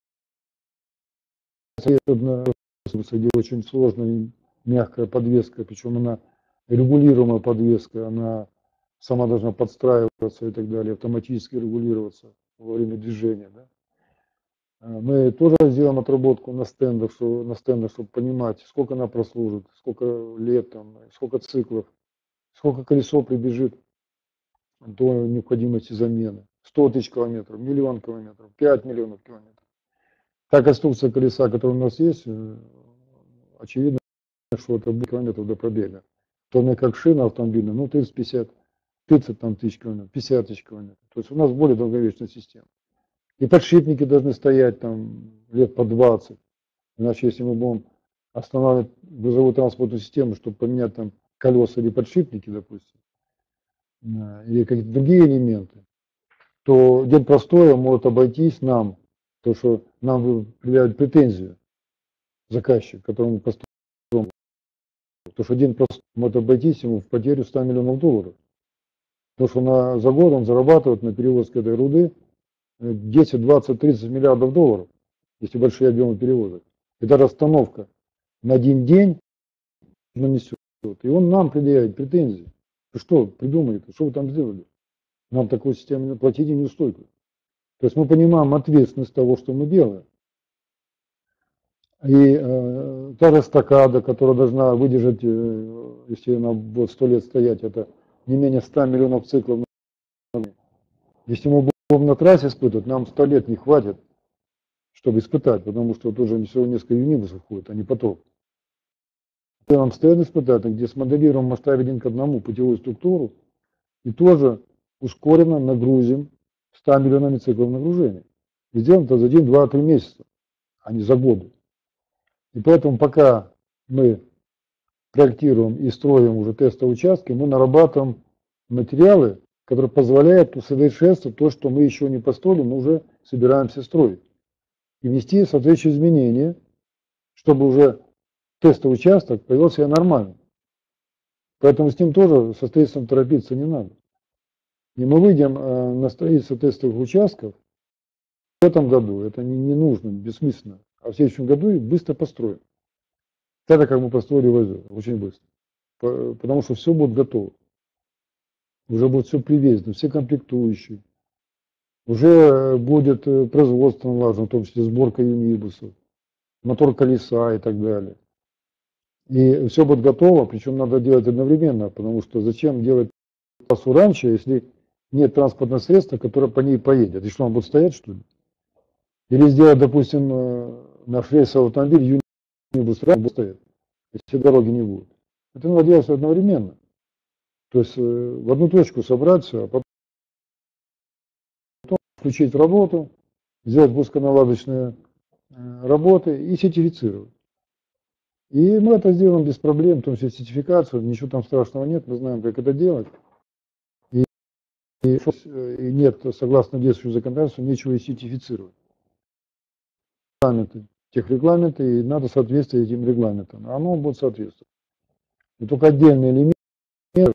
где очень сложная и мягкая подвеска, причем она регулируемая подвеска, она сама должна подстраиваться и так далее, автоматически регулироваться во время движения. Да? Мы тоже сделаем отработку на стендах, что, на стендах, чтобы понимать, сколько она прослужит, сколько лет, там, сколько циклов, сколько колесо прибежит до необходимости замены. сто тысяч километров, миллион километров, пять миллионов километров. Та конструкция колеса, которая у нас есть, очевидно, что это будет километров до пробега. То не как шина автомобильная, ну тридцать-пятьдесят, тридцать там, тысяч километров, пятьдесят тысяч километров. То есть у нас более долговечная система. И подшипники должны стоять там лет по двадцать. Иначе, если мы будем останавливать грузовую транспортную систему, чтобы поменять там колеса или подшипники, допустим, или какие-то другие элементы, то день простоя может обойтись нам, то что нам предъявляют претензию заказчик, которому построил, то что день простоя может обойтись ему в потерю ста миллионов долларов. Потому что на, за год он зарабатывает на перевозке этой руды десять, двадцать, тридцать миллиардов долларов, если большие объемы перевозок. И даже остановка на один день нанесет. И он нам предъявит претензии. Вы что придумали-то? Что вы там сделали? Нам такой системе платить неустойку. То есть мы понимаем ответственность того, что мы делаем. И э, та же эстакада, которая должна выдержать, э, если она будет сто лет стоять, это не менее ста миллионов циклов. Если мы будем на трассе испытывать, нам сто лет не хватит, чтобы испытать, потому что тут же всего несколько юнибусов ходит, а не поток. сделаем стоянный испытатель, где смоделируем в масштабе один к одному путевую структуру и тоже ускоренно нагрузим ста миллионами циклов нагружения. И сделаем это за один, два, три месяца, а не за годы. И поэтому пока мы проектируем и строим уже тестовые участки, мы нарабатываем материалы, которые позволяют усовершенствовать то, что мы еще не построили, но уже собираемся строить. И внести соответствующие изменения, чтобы уже тестовый участок повел себя нормально. Поэтому с ним тоже со строительством торопиться не надо. И мы выйдем на строительство тестовых участков в этом году. Это не, не нужно, бессмысленно. А в следующем году их быстро построим. Это как мы построили в озеро, очень быстро. Потому что все будет готово. Уже будет все привезено, все комплектующие. Уже будет производство налажено, в том числе сборка юнибусов, мотор колеса и так далее. И все будет готово, причем надо делать одновременно, потому что зачем делать трассу раньше, если нет транспортного средства, которое по ней поедет. И что, он будет стоять, что ли? Или сделать, допустим, наш рейсовый автомобиль юнибус раньше будет стоять, если дороги не будет. Это надо делать одновременно. То есть в одну точку собрать все, а потом включить в работу, сделать пусконаладочные работы и сертифицировать. И мы это сделаем без проблем, в том числе сертификацию, ничего там страшного нет, мы знаем, как это делать. И, и, и нет, согласно действующему законодательству, нечего и сертифицировать. Регламенты, тех регламенты, и надо соответствовать этим регламентам. А оно будет соответствовать. И только отдельные элементы,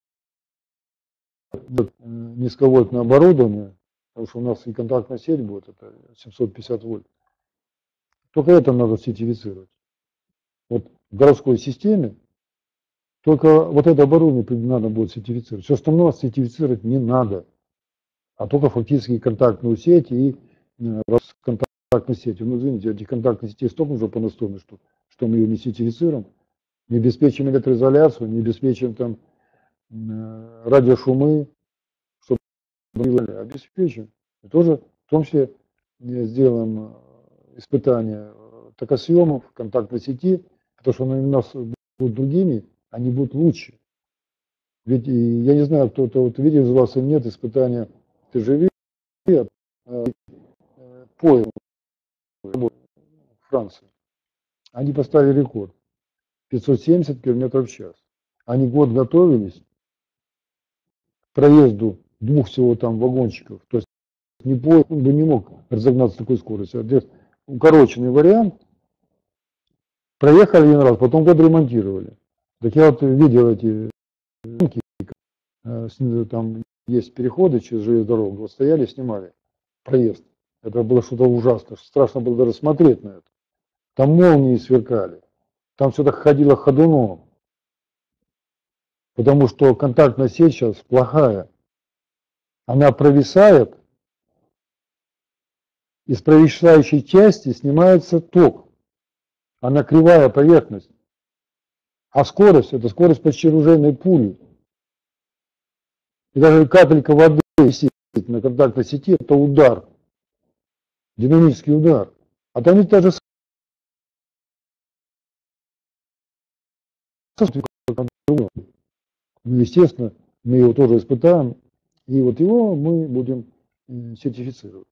низковольтное оборудование, потому что у нас и контактная сеть будет, это семьсот пятьдесят вольт. Только это надо сертифицировать. Вот в городской системе только вот это оборудование надо будет сертифицировать. Все остальное сертифицировать не надо. А только фактически контактную сеть и контактной сетью. Ну, извините, этих контактных сетей столько уже понастроено, что, что мы ее не сертифицируем. Не обеспечим электроизоляцию, не обеспечим там радиошумы, чтобы обеспечим. И тоже в том числе сделаем испытания токосъемов, контактной сети, потому что они у нас будут другими, они будут лучше. Ведь я не знаю, кто-то вот видел из вас или нет испытания Т Ж В поезд в Франции. Они поставили рекорд. пятьсот семьдесят километров в час. Они год готовились к проезду двух всего там вагончиков. То есть не поезд, он бы не мог разогнаться с такой скоростью. Укороченный вариант. Проехали один раз, потом год ремонтировали. Так я вот видел эти там есть переходы через железную дорогу. Вот стояли, снимали проезд. Это было что-то ужасное. Страшно было даже смотреть на это. Там молнии сверкали. Там все так ходило ходуном. Потому что контактная сеть сейчас плохая. Она провисает. Из провисающей части снимается ток. Она кривая поверхность. А скорость, это скорость почти оружейной пули. И даже капелька воды на контактной сети, это удар. Динамический удар. А там ведь даже ну, естественно, мы его тоже испытаем. И вот его мы будем сертифицировать.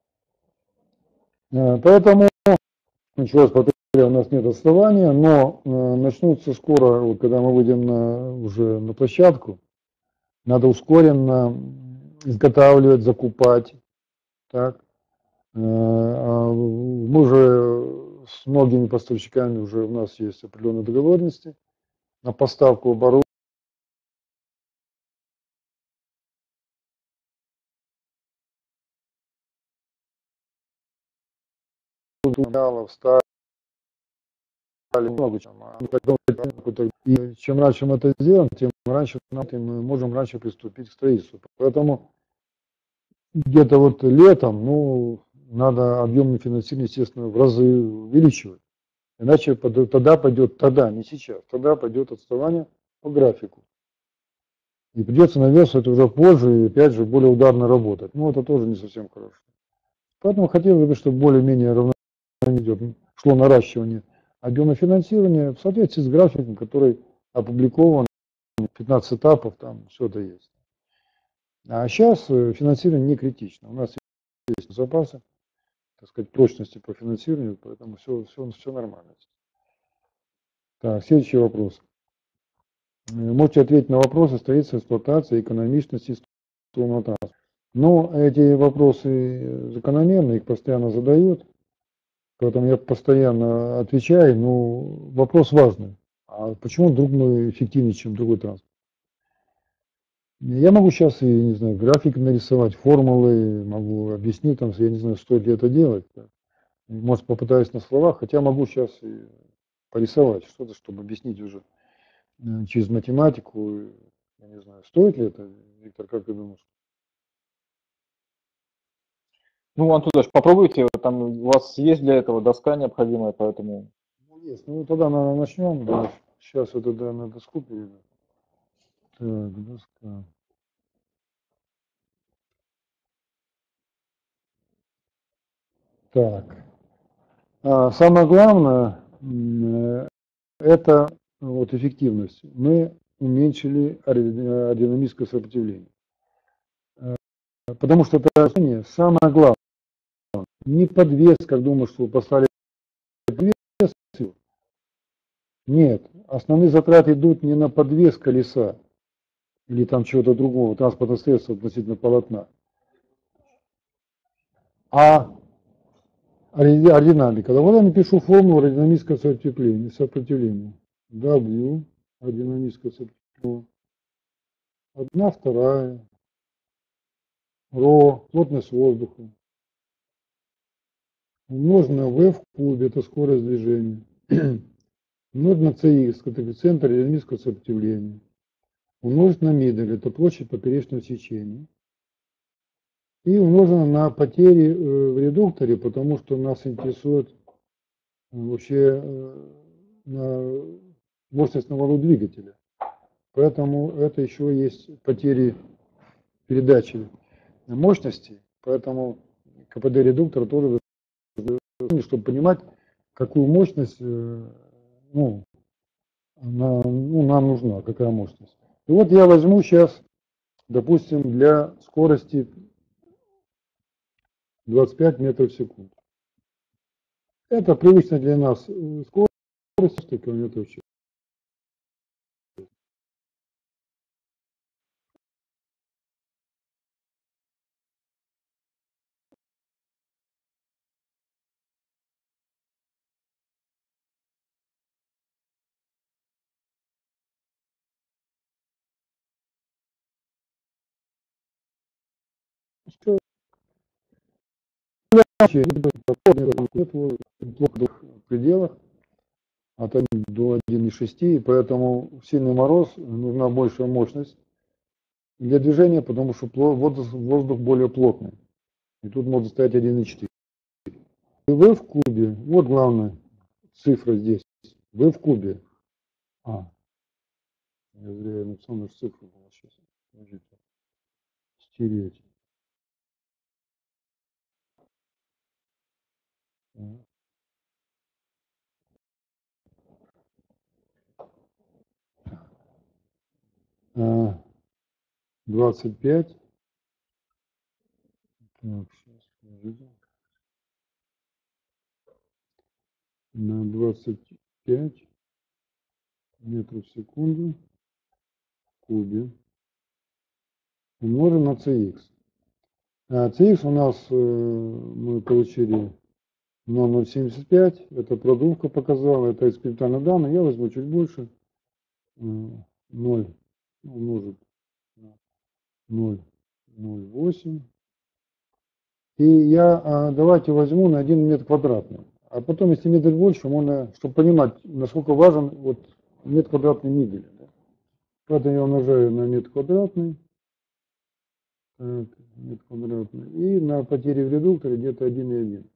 Поэтому, еще раз повторяю, у нас нет отставания, но начнутся скоро, вот, когда мы выйдем на, уже на площадку, надо ускоренно изготавливать, закупать. Так. Мы уже с многими поставщиками, уже у нас есть определенные договоренности на поставку оборудования. Стали, много чего. И чем раньше мы это сделаем, тем раньше мы можем раньше приступить к строительству. Поэтому где-то вот летом, ну, надо объемное финансирование, естественно, в разы увеличивать. Иначе тогда пойдет, тогда, не сейчас, тогда пойдет отставание по графику. И придется навешивать уже позже и опять же более ударно работать. Ну, это тоже не совсем хорошо. Поэтому хотелось бы, чтобы более-менее равномерно идет, шло наращивание объема финансирования в соответствии с графиком, который опубликован, пятнадцать этапов, там все это есть. А сейчас финансирование не критично. У нас есть запасы, так сказать, прочности по финансированию, поэтому все, все, все нормально. Так, следующий вопрос. Можете ответить на вопросы строительства, эксплуатации, экономичности структурного транспорта. Но эти вопросы закономерны, их постоянно задают, поэтому я постоянно отвечаю, но вопрос важный. А почему вдруг мы эффективнее, чем другой транспорт? Я могу сейчас, и, не знаю, график нарисовать, формулы, могу объяснить, там, я не знаю, стоит ли это делать. Может, попытаюсь на словах, хотя могу сейчас и порисовать что-то, чтобы объяснить уже через математику. Я не знаю, стоит ли это, Виктор, как ты думаешь? Ну, Антонович, попробуйте, там у вас есть для этого доска необходимая, поэтому... Ну, есть. Ну, тогда, наверное, начнем. Да. Сейчас вот это на доску перейду. Так, доска. Так. А самое главное, это вот эффективность. Мы уменьшили аэродинамическое сопротивление. Потому что это самое главное. Не подвес, как думаешь, что вы поставили подвес. Нет, основные затраты идут не на подвес колеса или там чего-то другого, транспортного средства относительно полотна, а аэродинамика. Да, вот я напишу формулу аэродинамического сопротивления. сопротивления. W, аэродинамическое сопротивление. Одна вторая. Ро, плотность воздуха. Умножить на V в кубе, это скорость движения. Умножить на Cx, коэффициент аэродинамического сопротивления. Умножить на мидель, это площадь поперечного сечения. И умножено на потери в редукторе, потому что нас интересует вообще на мощность на валу двигателя. Поэтому это еще есть потери передачи мощности. Поэтому КПД редуктор тоже, чтобы понимать, какую мощность ну, она, ну, нам нужна, какая мощность. И вот я возьму сейчас, допустим, для скорости двадцать пять метров в секунду. Это привычная для нас скорость сто километров в час. В пределах от одного до одного и шести, поэтому в сильный мороз нужна большая мощность для движения, потому что воздух более плотный. И тут может стоять один и четыре. V в кубе, вот главная цифра здесь. V в кубе. А, я зря написал, нашу цифру была сейчас. Подождите. Стереть. двадцать пять. Так, сейчас, подождите. На двадцать пять метров в секунду в кубе умножим на Cx. А Cx у нас э, мы получили ноль целых семьдесят пять. Это продувка показала, это экспериментальные данные. Я возьму чуть больше. ноль умножить на ноль целых ноль восемь. И я а, давайте возьму на один метр квадратный. А потом, если метр больше, можно, чтобы понимать, насколько важен вот метр квадратный мидель. Да? Поэтому я умножаю на метр квадратный. Так, метр квадратный. И на потери в редукторе где-то один и один.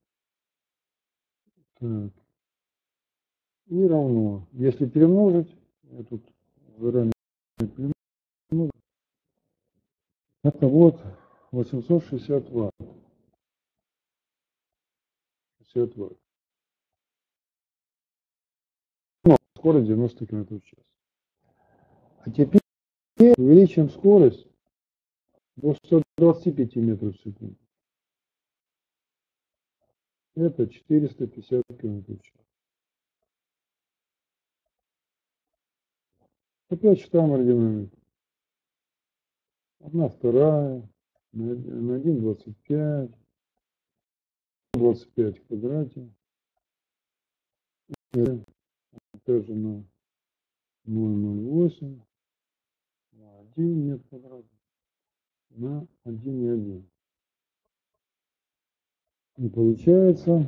Так. И равно. Если перемножить, я тут заранее перемножу, это вот восемьсот шестьдесят ватт. шестьдесят ватт. скорость девяносто километров в час. А теперь увеличим скорость до ста двадцати пяти метров в секунду. Это четыреста пятьдесят километров в час. Опять считаем аэродинамику. Одна вторая, на один двадцать пять, двадцать пять в квадрате. Опять же на ноль ноль восемь, на один метр квадратный, на один и один. И получается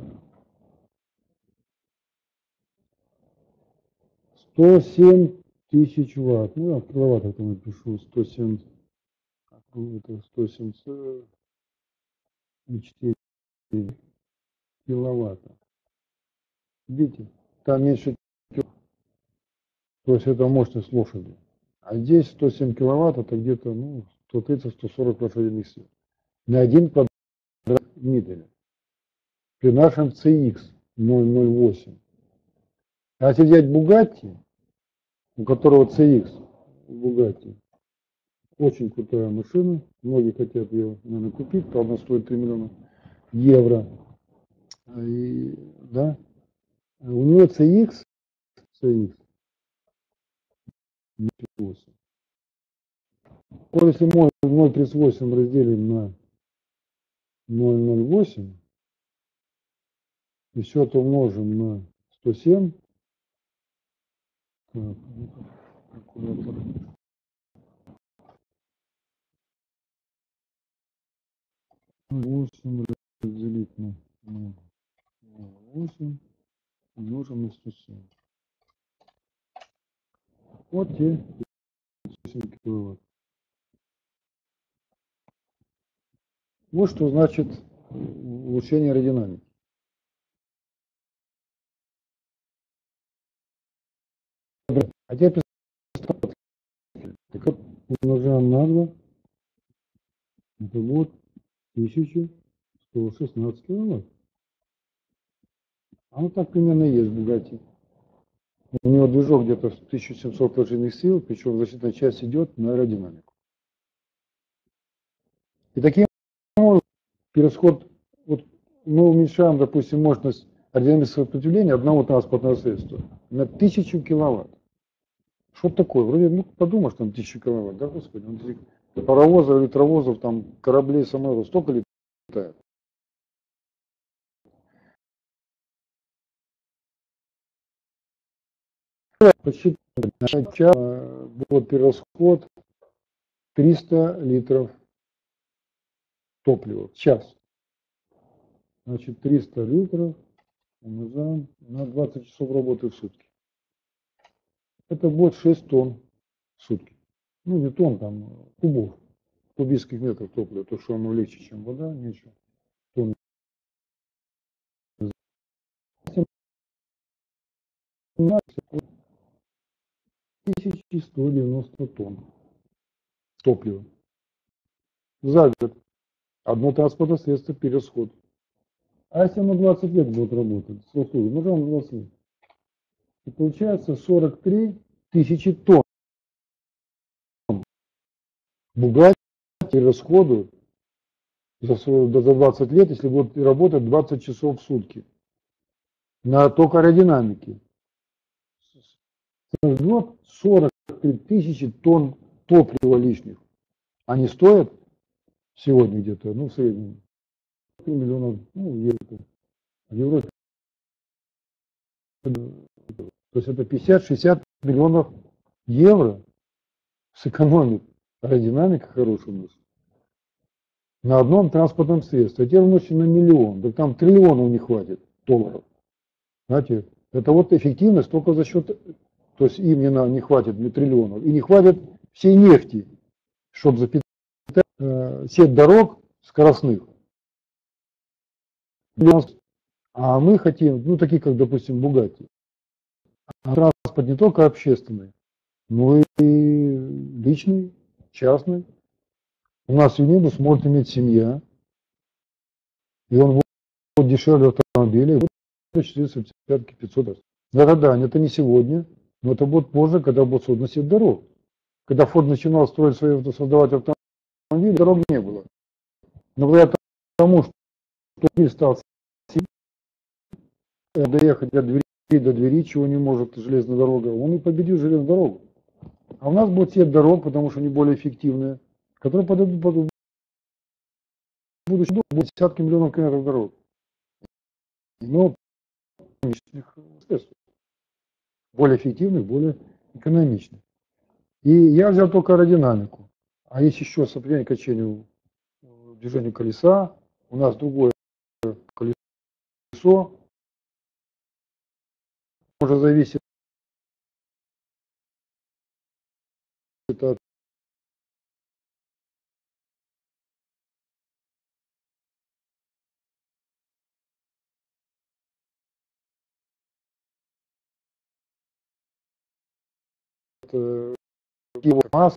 сто семь тысяч ватт. Ну, я в киловаттах там напишу. сто семь, это сто семь целых четыре киловатта. Видите, там меньше, то есть это мощность лошади. А здесь сто семь киловатт, это где-то ну, сто тридцать — сто сорок лошадиных сил. На один квадратный метр. При нашем си икс ноль ноль восемь. А если взять Bugatti, у которого си икс Bugatti, очень крутая машина, многие хотят ее, наверное, купить, правда, она стоит три миллиона евро. И, да, у нее си икс, си икс восемь. Вот если мы ноль целых тридцать восемь разделим на ноль целых ноль восемь, и все это умножим на сто семь, так, калькулятор. восемь разделить на восемь умножим на сто семь. Вот те сто семь киловатт. Вот что значит улучшение аэродинамики. А теперь так умножаем на два. Это вот тысяча сто шестнадцать киловатт. А вот так примерно и есть в Bugatti. У него движок где-то тысяча семьсот лошадиных сил, причем значительная часть идет на аэродинамику. И таким образом пересход, вот мы уменьшаем, допустим, мощность аэродинамического сопротивления одного транспортного средства на тысячу киловатт. Что такое? Вроде, ну, подумаешь, там тысячу киловатт, да, господи, он паровозов, электровозов, там, кораблей, самолетов, столько летает. Почти будет перерасход триста литров топлива в час. Значит, триста литров умножаем на двадцать часов работы в сутки. Это будет шесть тонн в сутки. Ну, не тонн, там, кубов, кубических метров топлива, то, что оно легче, чем вода, меньше тонн. тысяча сто девяносто тонн топлива. За год. Одно транспортное средство перерасход. А если на двадцать лет будет работать, с услугой, ну, на двадцать лет. И получается сорок три тысячи тонн. Bugatti расходует за, за двадцать лет, если будет работать двадцать часов в сутки. На только аэродинамике. Вот сорок три тысячи тонн топлива лишних. Они стоят сегодня где-то, ну, в среднем, три миллиона, ну, в Европе. В Европе. То есть это пятьдесят-шестьдесят миллионов евро сэкономит аэродинамика хорошая у нас. На одном транспортном средстве. А теперь умножьте на миллион. Так там триллионов не хватит долларов. Знаете, это вот эффективность только за счет, то есть им не, на, не хватит не триллионов. И не хватит всей нефти, чтобы запитать э, сеть дорог скоростных. А мы хотим, ну такие как, допустим, Bugatti. А транспорт не только общественный, но и личный, частный. У нас Юнибус может иметь семья, и он будет дешевле автомобиля, и будет четыреста пятьдесят пятьсот. Да-да-да, это не сегодня, Но это будет позже, когда будет создана сеть дорог. Когда Форд начинал строить свои, создавать автомобили, дорог не было. Но благодаря тому, что он стал доехать от двери до двери, чего не может железная дорога, он и победил железную дорогу. А у нас будет сеть дорог, потому что они более эффективные, которые подойдут под будущее будет десятки миллионов километров дорог. Но экономичных средств. Более эффективных, более экономичных. И я взял только аэродинамику. А есть еще сопротивление качению движению колеса. У нас другое колесо. Уже зависит от его массы.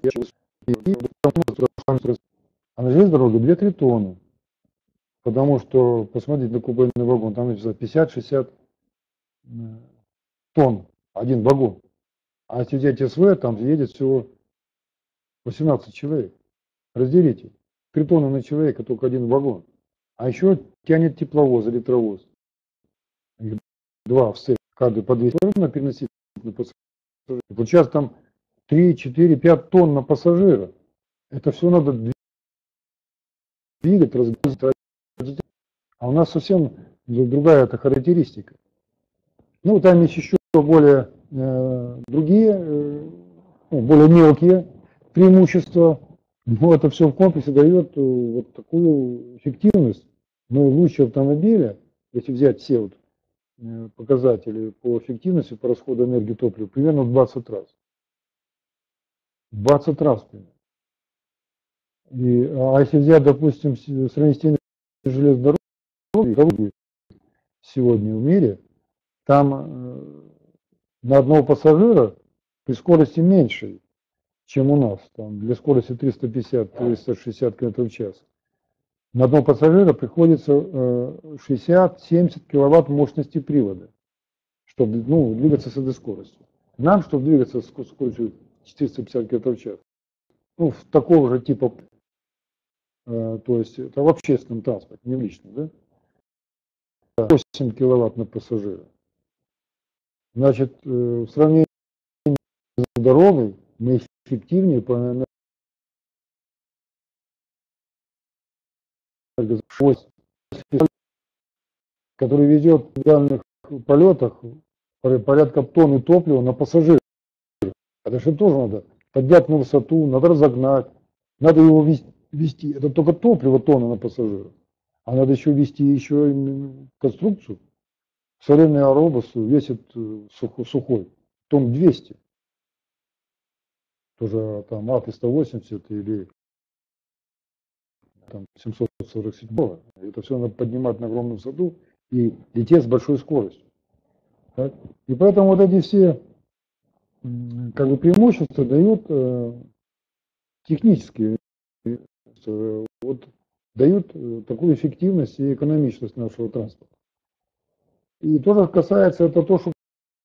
А на железной дороге две-три тонны. Потому что, посмотрите на купейный вагон, там пятьдесят-шестьдесят тонн один вагон. А если взять СВ, там едет всего восемнадцать человек. Разделите. три тонны на человека, только один вагон. А еще тянет тепловоз, электровоз. Их два в цепь, каждый по двести на переносить на пассажира. Вот сейчас там три, четыре, пять тонн на пассажира. Это все надо двигать, разгрузить. А у нас совсем другая эта характеристика. Ну, там есть еще более э, другие, э, более мелкие преимущества. Но это все в комплексе дает вот такую эффективность. Но лучше автомобиля, если взять все вот показатели по эффективности, по расходу энергии топлива, примерно в двадцать раз. двадцать раз примерно. И, а если взять, допустим, сравнить с теми железной дорогой сегодня в мире, там э, на одного пассажира при скорости меньшей, чем у нас, там, для скорости триста пятьдесят — триста шестьдесят километров в час, на одного пассажира приходится э, шестьдесят-семьдесят киловатт мощности привода, чтобы ну, двигаться с этой скоростью. Нам, чтобы двигаться с скоростью четыреста пятьдесят километров в час, ну, в такого же типа, э, то есть это в общественном транспорте, не в личном, да? восемь киловатт на пассажира. Значит, э, в сравнении с дорогой мы эффективнее по энергосбережению, который везет в дальних полетах порядка тонны топлива на пассажира. Это же тоже надо поднять на высоту, надо разогнать, надо его вести. Это только топливо тонна на пассажира. А надо еще вести еще и конструкцию. Современный аэробус весит сухой тонн двести. Тоже там А триста восемьдесят или там семьсот сорок семь. Это все надо поднимать на огромную высоту и лететь с большой скоростью. Так? И поэтому вот эти все как бы преимущества дают э, технические, э, вот, дают э, такую эффективность и экономичность нашего транспорта. И тоже касается это то, что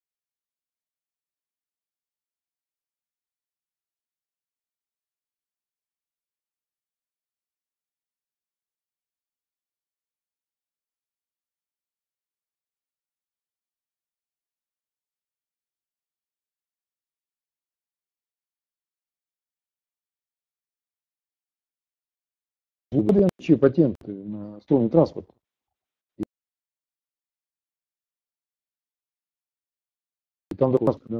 патенты на сторону транспорта. И там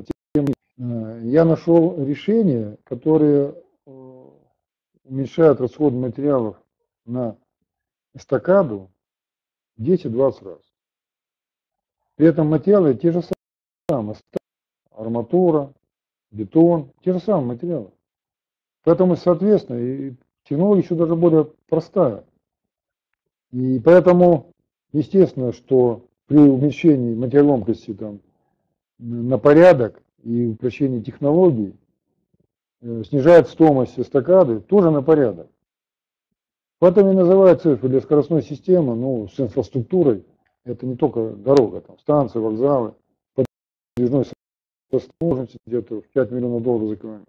я нашел решения, которые уменьшают расход материалов на эстакаду десять-двадцать раз. При этом материалы те же самые, арматура, бетон, те же самые материалы. Поэтому, соответственно, и технология еще даже более простая. И поэтому, естественно, что при уменьшении материалоемкости там, на порядок и упрощении технологий э, снижает стоимость эстакады тоже на порядок. Поэтому и называют цифры для скоростной системы, ну, с инфраструктурой, это не только дорога, там, станции, вокзалы, подвижной возможности где-то в пять миллионов долларов за километр.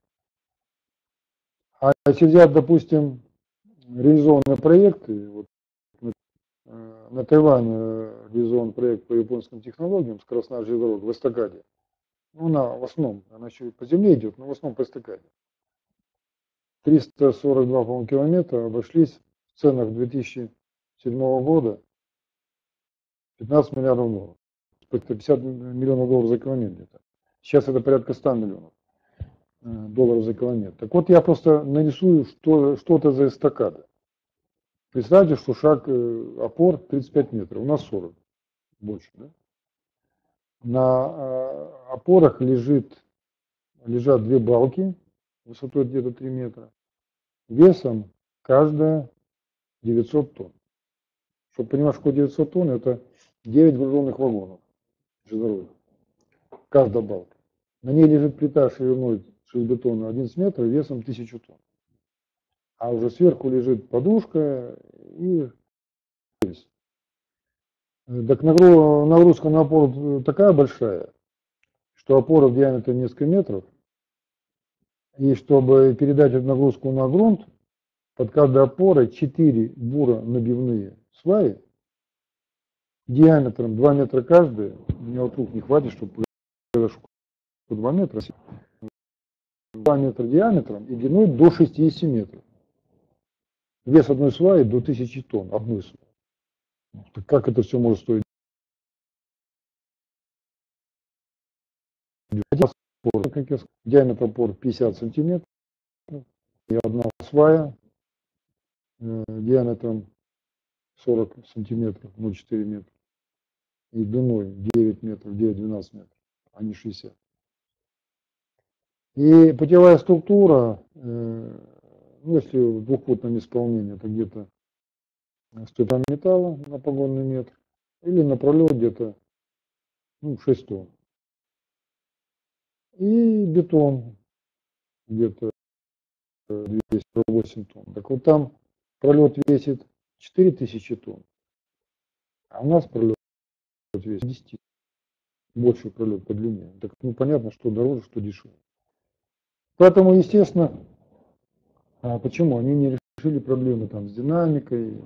А если взять, допустим, реализованные проекты, вот, на Тайване реализован проект по японским технологиям, скоростная железная дорога в эстакаде. Ну, она в основном, она еще и по земле идет, но в основном по эстакаде. триста сорок два, по-моему, километра обошлись в ценах две тысячи седьмого года пятнадцать миллиардов долларов. пятьдесят миллионов долларов за километр где-то. Сейчас это порядка ста миллионов долларов за километр. Так вот, я просто нарисую, что, что это за эстакада. Представьте, что шаг опор тридцать пять метров, у нас сорок, больше, да? На опорах лежит, лежат две балки высотой где-то три метра, весом каждая девятьсот тонн. Чтобы понимать, что девятьсот тонн, это девять груженных вагонов железнодорожных. Каждая балка. На ней лежит плита шириной железобетона одиннадцать метров, весом тысячу тонн. А уже сверху лежит подушка и вес. Так нагрузка на опору такая большая, что опора в диаметре несколько метров. И чтобы передать эту нагрузку на грунт, под каждой опорой четыре буро-набивные сваи диаметром два метра каждая. У меня вот рук не хватит, чтобы два метра. два метра диаметром и длиной до шестидесяти метров. Вес одной сваи до тысячи тонн, одной сваи. Так как это все может стоить? Диаметр опор пятьдесят сантиметров. И одна свая э, диаметром сорок сантиметров, ноль целых четыре метра. И длиной девять метров, девять-двенадцать метров, а не шестьдесят. И путевая структура, э, ну, если в двухфутном исполнении, это где-то сто тонн металла на погонный метр, или на пролет где-то ну, шесть тонн. И бетон где-то двести восемь тонн. Так вот там пролет весит четыре тысячи тонн, а у нас пролет весит десять. Больше пролет по длине. Так ну понятно, что дороже, что дешевле. Поэтому, естественно, а почему они не решили проблемы там с динамикой,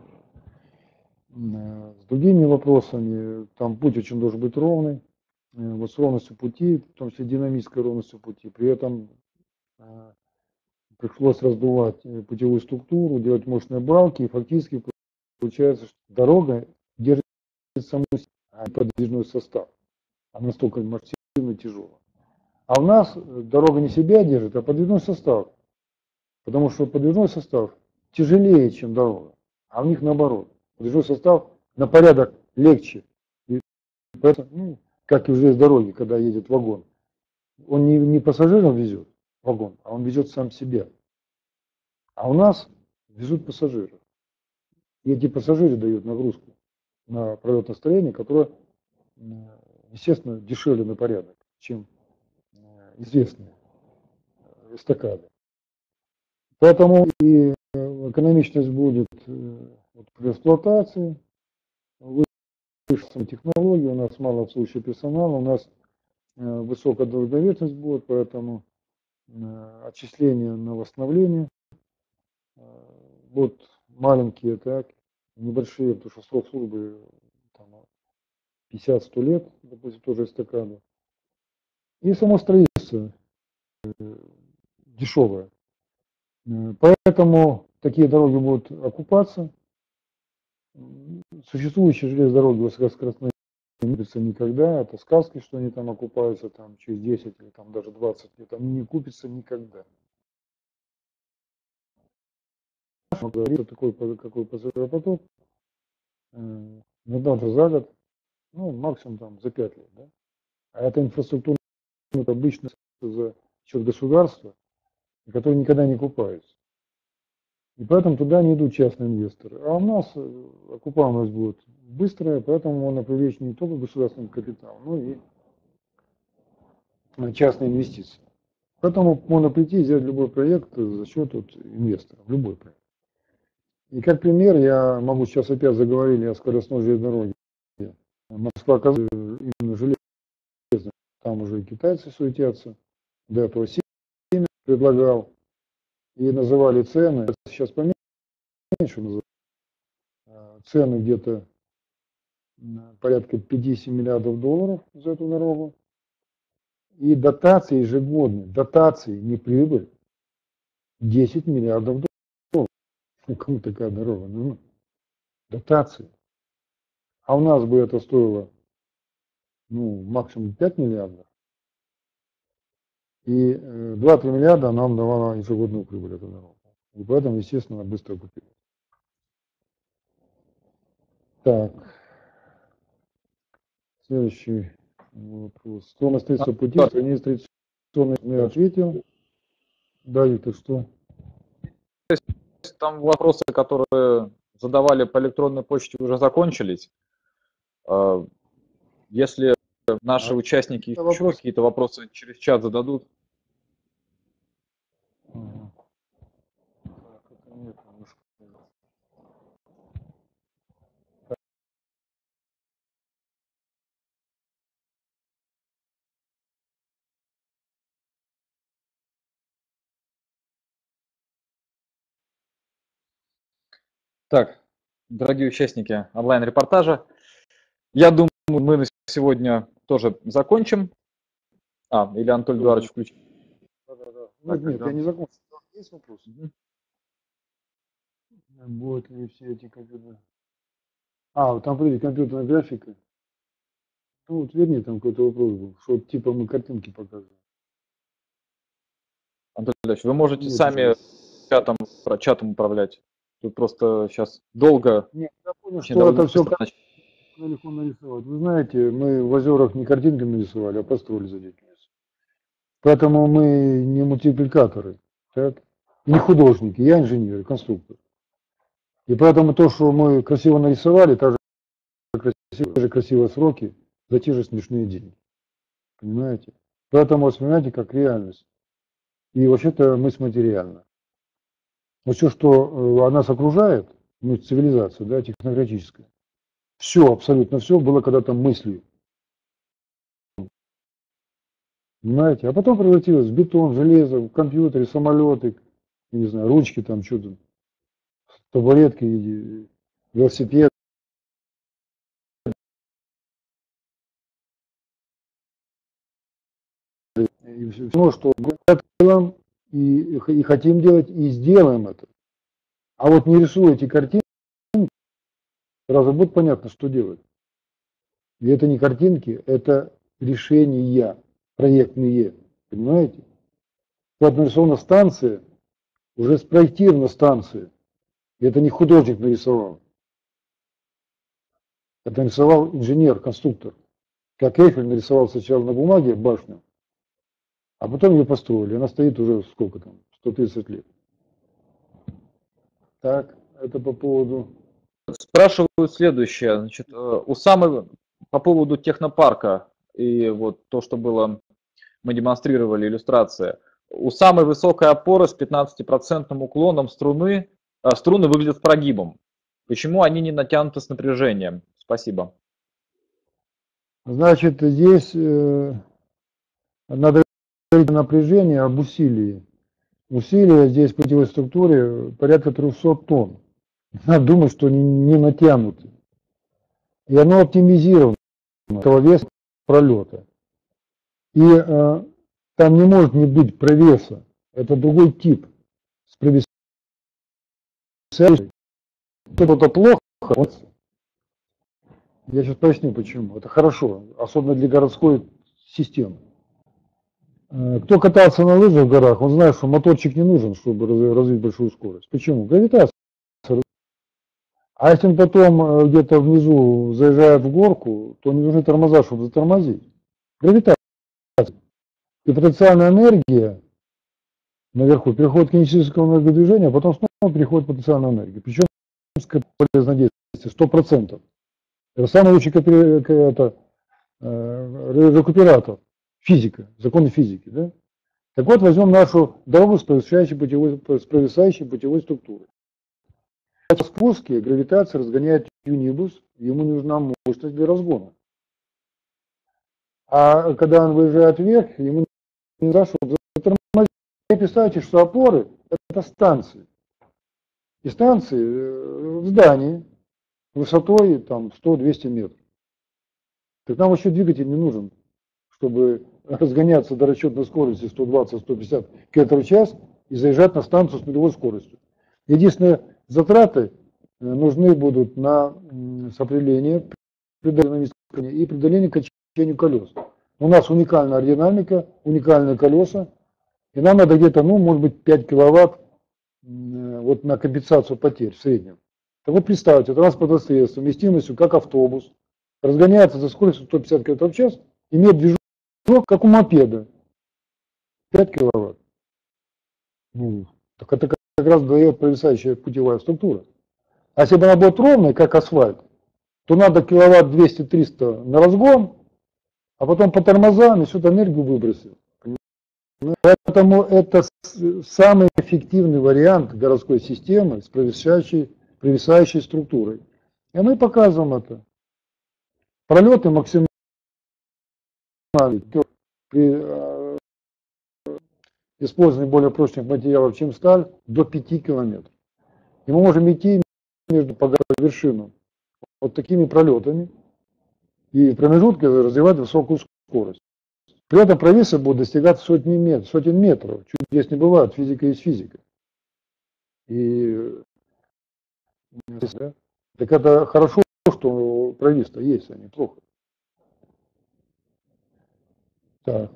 с другими вопросами. Там путь очень должен быть ровный. Вот с ровностью пути, в том числе динамической ровностью пути. При этом пришлось раздувать путевую структуру, делать мощные балки, и фактически получается, что дорога держит саму себя, а подвижной состав. Она настолько массивно тяжелая. А у нас дорога не себя держит, а подвижной состав. Потому что подвижной состав тяжелее, чем дорога. А у них наоборот. Подвижной состав на порядок легче. И поэтому, ну, как и в железной дороге, когда едет вагон. Он не, не пассажиров везет, вагон, а он везет сам себя. А у нас везут пассажиров. И эти пассажиры дают нагрузку на пролетное строение, которое, естественно, дешевле на порядок, чем известные эстакады. Поэтому и экономичность будет вот, при эксплуатации, выше технологии, у нас мало обслуживающего персонала, у нас высокая долговечность будет, поэтому отчисления на восстановление будут маленькие, так, небольшие, потому что срок службы пятьдесят-сто лет, допустим, тоже эстакада. И само строительство дешевое. Поэтому такие дороги будут окупаться. Существующие железные дороги высокоскоростные не купятся никогда. Это сказки, что они там окупаются там, через десять или там, даже двадцать лет. Они не купятся никогда. Такой, какой пассажиропоток, иногда уже за год, ну, максимум там за пять лет. Да? А это инфраструктура обычно за счет государства, которые никогда не купаются. И поэтому туда не идут частные инвесторы. А у нас окупаемость будет быстрая, поэтому можно привлечь не только государственный капитал, но и частные инвестиции. Поэтому можно прийти и взять любой проект за счет вот, инвестора, любой проект. И как пример, я могу сейчас опять заговорили о скоростной железной дороге. Москва, именно железная, Там уже и китайцы суетятся. До этого Симин предлагал. И называли цены. Сейчас поменьше называют. Цены где-то порядка пятьдесят миллиардов долларов за эту дорогу. И дотации ежегодные, дотации, не прибыль, десять миллиардов долларов. Ну, кому такая дорога нужна? Дотации. А у нас бы это стоило, ну, максимум пять миллиардов. И два-три миллиарда нам давала ежегодную прибыль эта дорога. И поэтому, естественно, быстро купили. Так. Следующий вопрос. Стоимость строительства пути, страниц традиционной, я ответил. Да, Виктор, что? Там вопросы, которые задавали по электронной почте, уже закончились. Если наши а участники еще вопрос... какие-то вопросы через чат зададут. Ага. Так, дорогие участники онлайн-репортажа, я думаю, мы на сегодня тоже закончим. А, или Анатолий Эдуардович включит. Да, да, да. Нет, нет, я не закончил. Есть вопрос? Угу. Будут ли все эти компьютеры? А, вот там, смотрите, компьютерная графика. Ну, вот вернее, там какой-то вопрос был, что типа мы картинки показываем. Антон Ильич, вы можете нет, сами чатом, чатом управлять. Тут просто сейчас долго. Нет, я понял, что это все легко нарисовать. Вы знаете, мы в озерах не картинками нарисовали, а построили за десять месяцев. Поэтому мы не мультипликаторы, так? Не художники, я инженер, конструктор. И поэтому то, что мы красиво нарисовали, так же красиво, те же красивые сроки за те же смешные деньги. Понимаете? Поэтому воспринимайте как реальность. И вообще-то мысль материальна. Вот все, что нас окружает, ну, цивилизация, да, технократическая, все, абсолютно все было когда-то мыслью. Понимаете? А потом превратилось в бетон, железо, в компьютеры, самолеты, не знаю, ручки там, что-то, табуретки, велосипед. И все, что делаем и, и хотим делать, и сделаем это. А вот не рисуя эти картинки, сразу будет понятно, что делать. И это не картинки, это решения проектные. Понимаете? Вот нарисована станция, уже спроектирована станция. И это не художник нарисовал. Это нарисовал инженер, конструктор. Как Эйфель нарисовал сначала на бумаге башню, а потом ее построили. Она стоит уже сколько там, сто тридцать лет. Так, это по поводу... Спрашивают следующее. Значит, у самого, по поводу технопарка и вот то, что было, мы демонстрировали, иллюстрация. У самой высокой опоры с пятнадцатипроцентным уклоном струны, струны выглядят с прогибом. Почему они не натянуты с напряжением? Спасибо. Значит, здесь э, надо говорить о напряжении, об усилии. Усилие здесь в путевой структуре порядка трехсот тонн. Надо думать, что они не натянуты. И оно оптимизировано, этого веса пролета. И э, там не может не быть провеса. Это другой тип. С провисающей. Это плохо. Я сейчас поясню, почему. Это хорошо, особенно для городской системы. Кто катался на лыжах в горах, он знает, что моторчик не нужен, чтобы развить большую скорость. Почему? Гравитация. А если он потом где-то внизу заезжает в горку, то не нужны тормоза, чтобы затормозить. Гравитация. И потенциальная энергия наверху переходит к кинетическому энергодвижению, а потом снова переходит к потенциальной энергии. Причем полезное действие сто процентов. Это самый лучший это, э, рекуператор. Физика, законы физики. Да? Так вот, возьмем нашу дорогу с провисающей путевой, с провисающей путевой структурой. В спуске гравитация разгоняет юнибус, ему нужна мощность для разгона. А когда он выезжает вверх, ему не за что затормозить. Представьте, что опоры – это станции. И станции в здании высотой там сто-двести метров. Так нам вообще двигатель не нужен, чтобы разгоняться до расчетной скорости сто двадцать - сто пятьдесят км в час и заезжать на станцию с нулевой скоростью. Единственные затраты нужны будут на сопряжение и преодоление качению колес. У нас уникальная аэродинамика, уникальные колеса, и нам надо где-то, ну, может быть, пять киловатт вот на компенсацию потерь в среднем. Так вот представьте, транспортное средство вместимостью как автобус, разгоняется за скоростью сто пятьдесят км в час, имеет движок как у мопеда, пять киловатт. Ну, так это как раз дает провисающая путевая структура. А если бы она была ровной, как асфальт, то надо киловатт двести-триста на разгон, а потом по тормозам и всю эту энергию выбросил. Поэтому это самый эффективный вариант городской системы с провисающей, провисающей структурой. И мы показываем это. Пролеты максимально при э, использовании более прочных материалов, чем сталь, до пяти километров. И мы можем идти между по вершинам вот такими пролетами и в промежутке развивать высокую скорость. При этом провисы будут достигать сотни метров, сотен метров. Чудес не бывает, физика есть физика. И да? Так это хорошо, что провис-то есть, а не плохо. Так.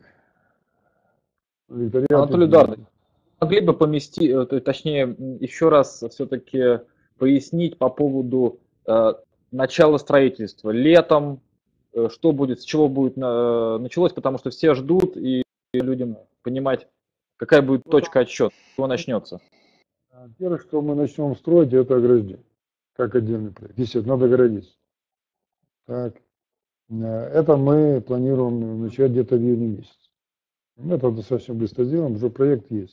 Анатолий Эдуардович, могли бы поместить, точнее, еще раз все-таки пояснить по поводу э, начала строительства. Летом, э, что будет, с чего будет э, началось, потому что все ждут, и людям понимать, какая будет точка отсчета, с чего начнется. Первое, что мы начнем строить, это ограждение, как отдельный проект. Естественно, надо оградиться. Так. Это мы планируем начать где-то в июне месяце. Мы это достаточно быстро сделаем, уже проект есть.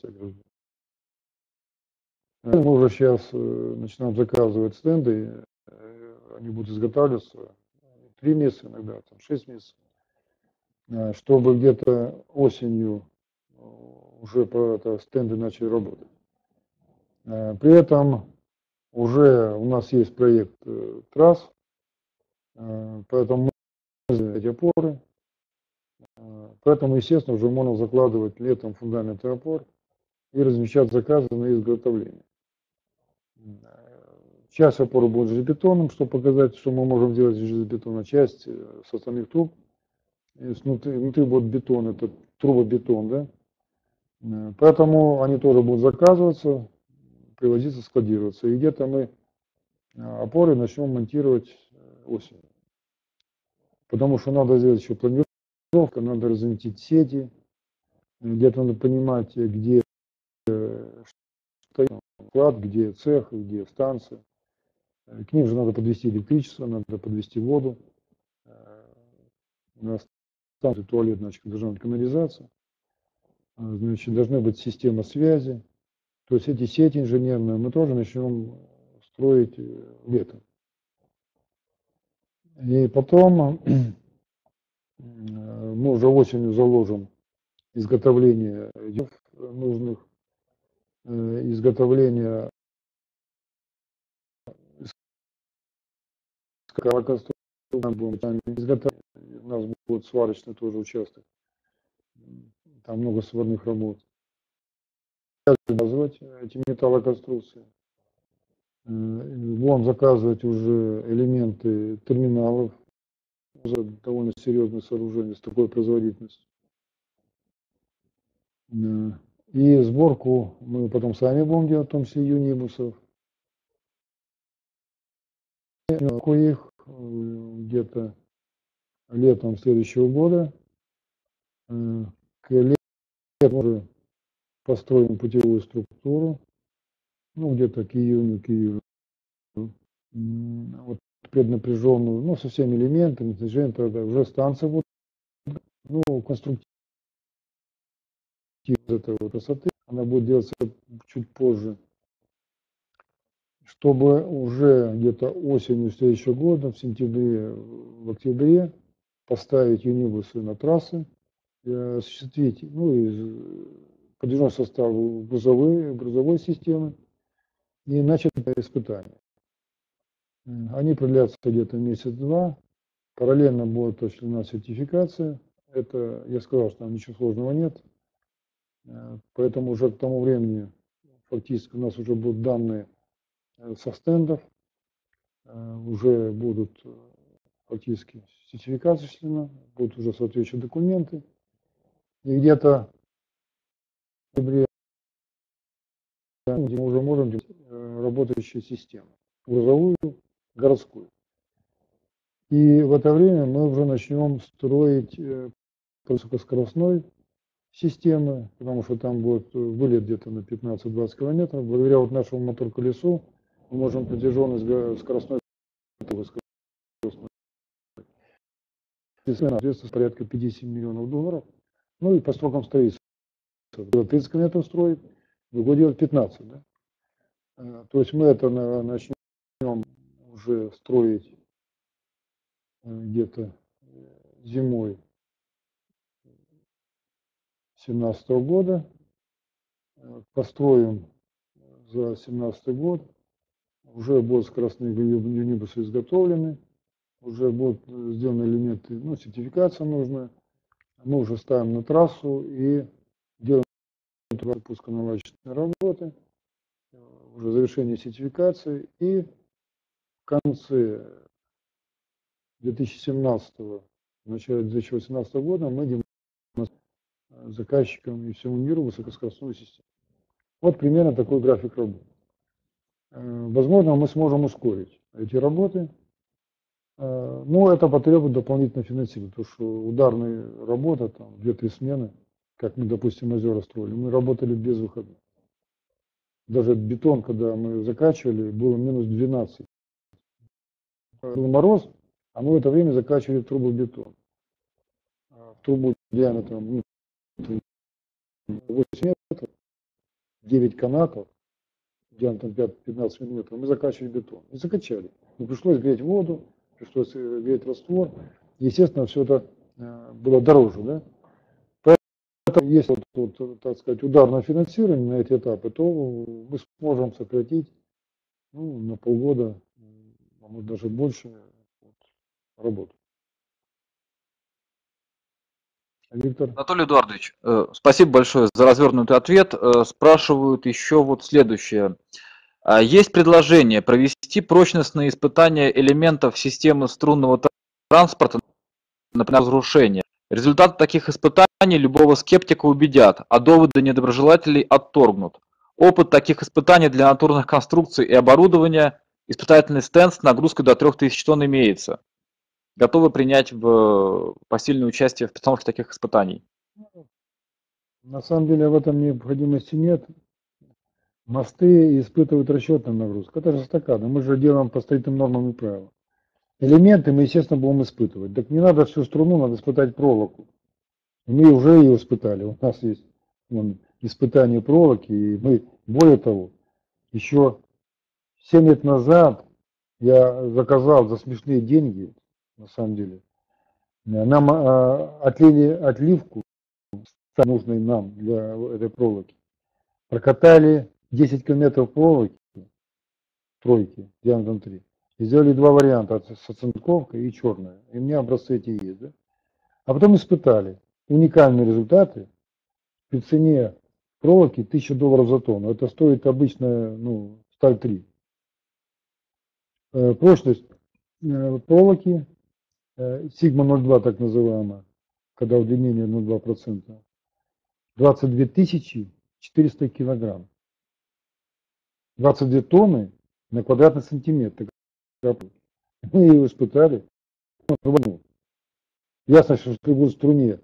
Мы уже сейчас начинаем заказывать стенды, они будут изготавливаться три месяца, иногда там шесть месяцев, чтобы где-то осенью уже по это, стенды начали работать. При этом уже у нас есть проект трасс, поэтому мы эти опоры, поэтому, естественно, уже можно закладывать летом фундаменты опор и размещать заказы на изготовление. Часть опоры будет железобетонным, чтобы показать, что мы можем делать из железобетона, часть с остальных труб. Внутри, внутри будет бетон, это трубобетон, да. Поэтому они тоже будут заказываться, привозиться, складироваться. И где-то мы опоры начнем монтировать осенью. Потому что надо сделать еще планировку, надо разметить сети, где-то надо понимать, где склад, где цех, где станция. К ним же надо подвести электричество, надо подвести воду. На станции туалет, значит, должна быть канализация. Значит, должна быть система связи. То есть эти сети инженерные мы тоже начнем строить летом. И потом мы уже осенью заложим изготовление нужных, изготовление изготовление. У нас будет сварочный тоже участок. Там много сварных работ. Заказывать эти металлоконструкции. Будем заказывать уже элементы терминалов. Довольно серьезное сооружение с такой производительностью. И сборку мы потом сами будем делать, в том числе юнибусов. Их где-то летом следующего года. К лету мы построим путевую структуру. Ну, где-то к июню, к июлю. Вот преднапряженную, ну, со всеми элементами, движением, тогда уже станция будет, ну, конструктивно этой высоты, она будет делаться чуть позже, чтобы уже где-то осенью следующего года, в сентябре, в октябре, поставить юнибусы на трассы, осуществить, ну, и подвижной состав грузовой, грузовой системы, и начать испытания. Они продлятся где-то месяц-два. Параллельно будет осуществлена сертификация. Это, я сказал, что там ничего сложного нет. Поэтому уже к тому времени фактически у нас уже будут данные со стендов, уже будут фактически сертификация осуществлена, будут уже соответствующие документы. И где-то в ноябре мы уже можем делать работающую систему, грузовую, городскую. И в это время мы уже начнем строить высокоскоростной системы, потому что там будет вылет где-то на пятнадцать-двадцать километров. Благодаря вот нашему мотор-колесу мы можем протяженность скоростной соответственно порядка пятьдесят миллионов долларов. Ну и по срокам строительства. тридцать километров строить, другое дело пятнадцать. Да? То есть мы это начнем уже строить где-то зимой две тысячи семнадцатого года. Построим за две тысячи семнадцатый год. Уже будут скоростные юнибусы изготовлены. Уже будут сделаны элементы, ну, сертификация нужна. Мы уже ставим на трассу и делаем пусконаладочные работы, уже завершение сертификации. И в конце две тысячи семнадцатого, в начале две тысячи восемнадцатого года мы демонстрируем заказчикам и всему миру высокоскоростную систему. Вот примерно такой график работы. Возможно, мы сможем ускорить эти работы. Но это потребует дополнительного финансирования, потому что ударная работа, там, две-три смены, как мы, допустим, озера строили, мы работали без выходных. Даже бетон, когда мы закачивали, было минус двенадцать. Был мороз, а мы в это время закачивали трубу бетон. В трубу диаметром восемь метров, девять канатов, диаметром пятнадцать миллиметров, мы закачивали бетон. И закачали. Но пришлось греть воду, пришлось греть раствор. Естественно, все это было дороже. Да? Поэтому, если, вот, вот, так сказать, ударное финансирование на эти этапы, то мы сможем сократить, ну, на полгода, а может даже больше, вот, работу. Виктор. Анатолий Эдуардович, спасибо большое за развернутый ответ. Спрашивают еще вот следующее. Есть предложение провести прочностные испытания элементов системы струнного транспорта, например, разрушения. Результаты таких испытаний любого скептика убедят, а доводы недоброжелателей отторгнут. Опыт таких испытаний для натурных конструкций и оборудования, испытательный стенд с нагрузкой до трёх тысяч тонн имеется. Готовы принять в посильное участие в постановке таких испытаний? На самом деле в этом необходимости нет. Мосты испытывают расчетную нагрузку. Это же эстакада. Мы же делаем по строительным нормам и правилам. Элементы мы, естественно, будем испытывать. Так не надо всю струну, надо испытать проволоку. Мы уже ее испытали. У нас есть вон, испытание проволоки. И мы, более того, еще семь лет назад я заказал за смешные деньги, на самом деле, нам а, отлили отливку, нужной нам для этой проволоки. Прокатали десять километров проволоки, тройки, диаметром три. И сделали два варианта, с оцинковкой и черная. И у меня образцы эти есть. Да? А потом испытали. Уникальные результаты. При цене проволоки тысяча долларов за тонну. Это стоит обычно, ну, сталь три. Э, прочность э, проволоки э, сигма ноль два так называемая, когда удлинение ноль целых два десятых процента. двадцать две тысячи четыреста килограмм. двадцать две тонны на квадратный сантиметр. Мы ее испытали. Ясно, что при любой струне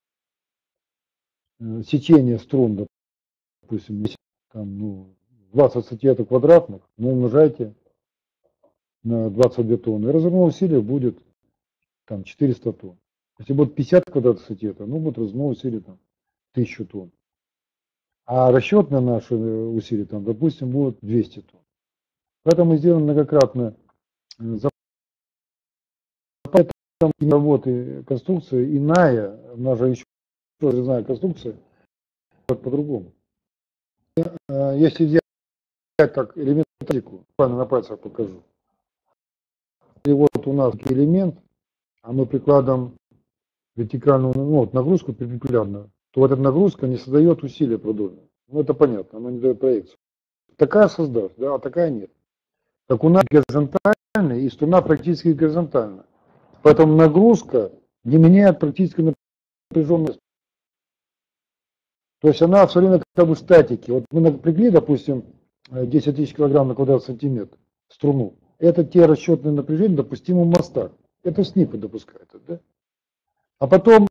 сечение струн, допустим, там, ну, двадцать сантиметров квадратных, но умножайте на двадцать две тонны. И разрывное усилие будет там четыреста тонн. Если будет пятьдесят квадратных сантиметров, ну будет разрывное усилие там тысяча тонн. А расчетное наше усилие там, допустим, будет двести тонн. Поэтому мы сделаем многократно запас работы конструкция иная, у нас же еще иная конструкция, по-другому. Если взять так элемент, буквально на пальцах покажу. И вот у нас элемент, а мы прикладываем вертикальную, ну, вот, нагрузку перпендикулярную, то вот эта нагрузка не создает усилия продольного. Ну, это понятно, она не дает проекцию. Такая создаст, да, а такая нет. Так у нас горизонтальная и струна практически горизонтальная. Поэтому нагрузка не меняет практически напряженность. То есть она все время как бы в статике. Вот мы напрягли, допустим, десять тысяч килограмм на квадратный сантиметр струну. Это те расчетные напряжения, допустимые в мостах. Это СНИПы допускают. Да? А потом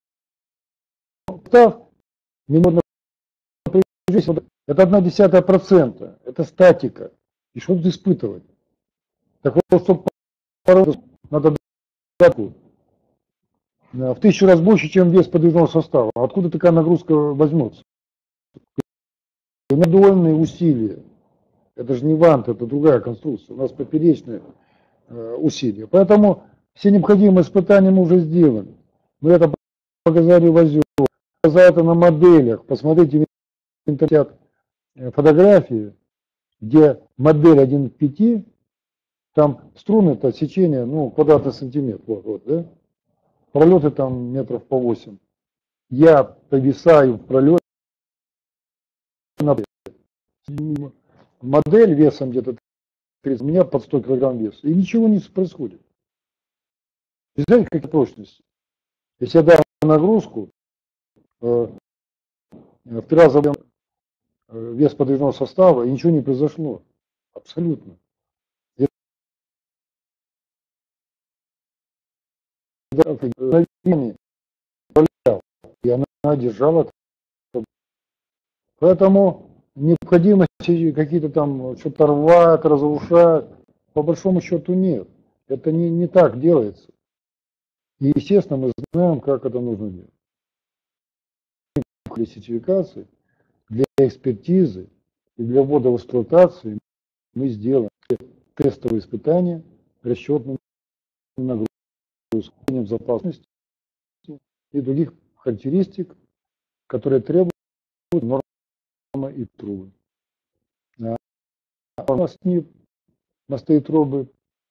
став, это одна десятая процента. Это статика. И что тут испытывать? Так вот, чтобы надо в тысячу раз больше, чем вес подвижного состава. Откуда такая нагрузка возьмется? Надольные усилия. Это же не вант, это другая конструкция. У нас поперечные э, усилия. Поэтому все необходимые испытания мы уже сделали. Мы это показали в Озере, показали это на моделях. Посмотрите в интернете фотографии, где модель один к пяти, там струны, это сечение, ну, квадратный сантиметр. Вот, вот, да? Пролеты там метров по восемь. Я повисаю в пролете. Модель весом где-то тридцать, у меня под сто килограмм вес. И ничего не происходит. Представляете, какая прочность? Если я дам нагрузку, э, в три раза вес подвижного состава, и ничего не произошло. Абсолютно. И она держала. Поэтому необходимости какие-то там что-то рвать, разрушать, по большому счету нет. Это не, не так делается. И, естественно, мы знаем, как это нужно делать. Для сертификации, для экспертизы и для ввода в эксплуатацию мы сделаем тестовые испытания, расчетные нагрузки, безопасности и других характеристик, которые требуют нормы и трубы. А у нас не мосты и трубы,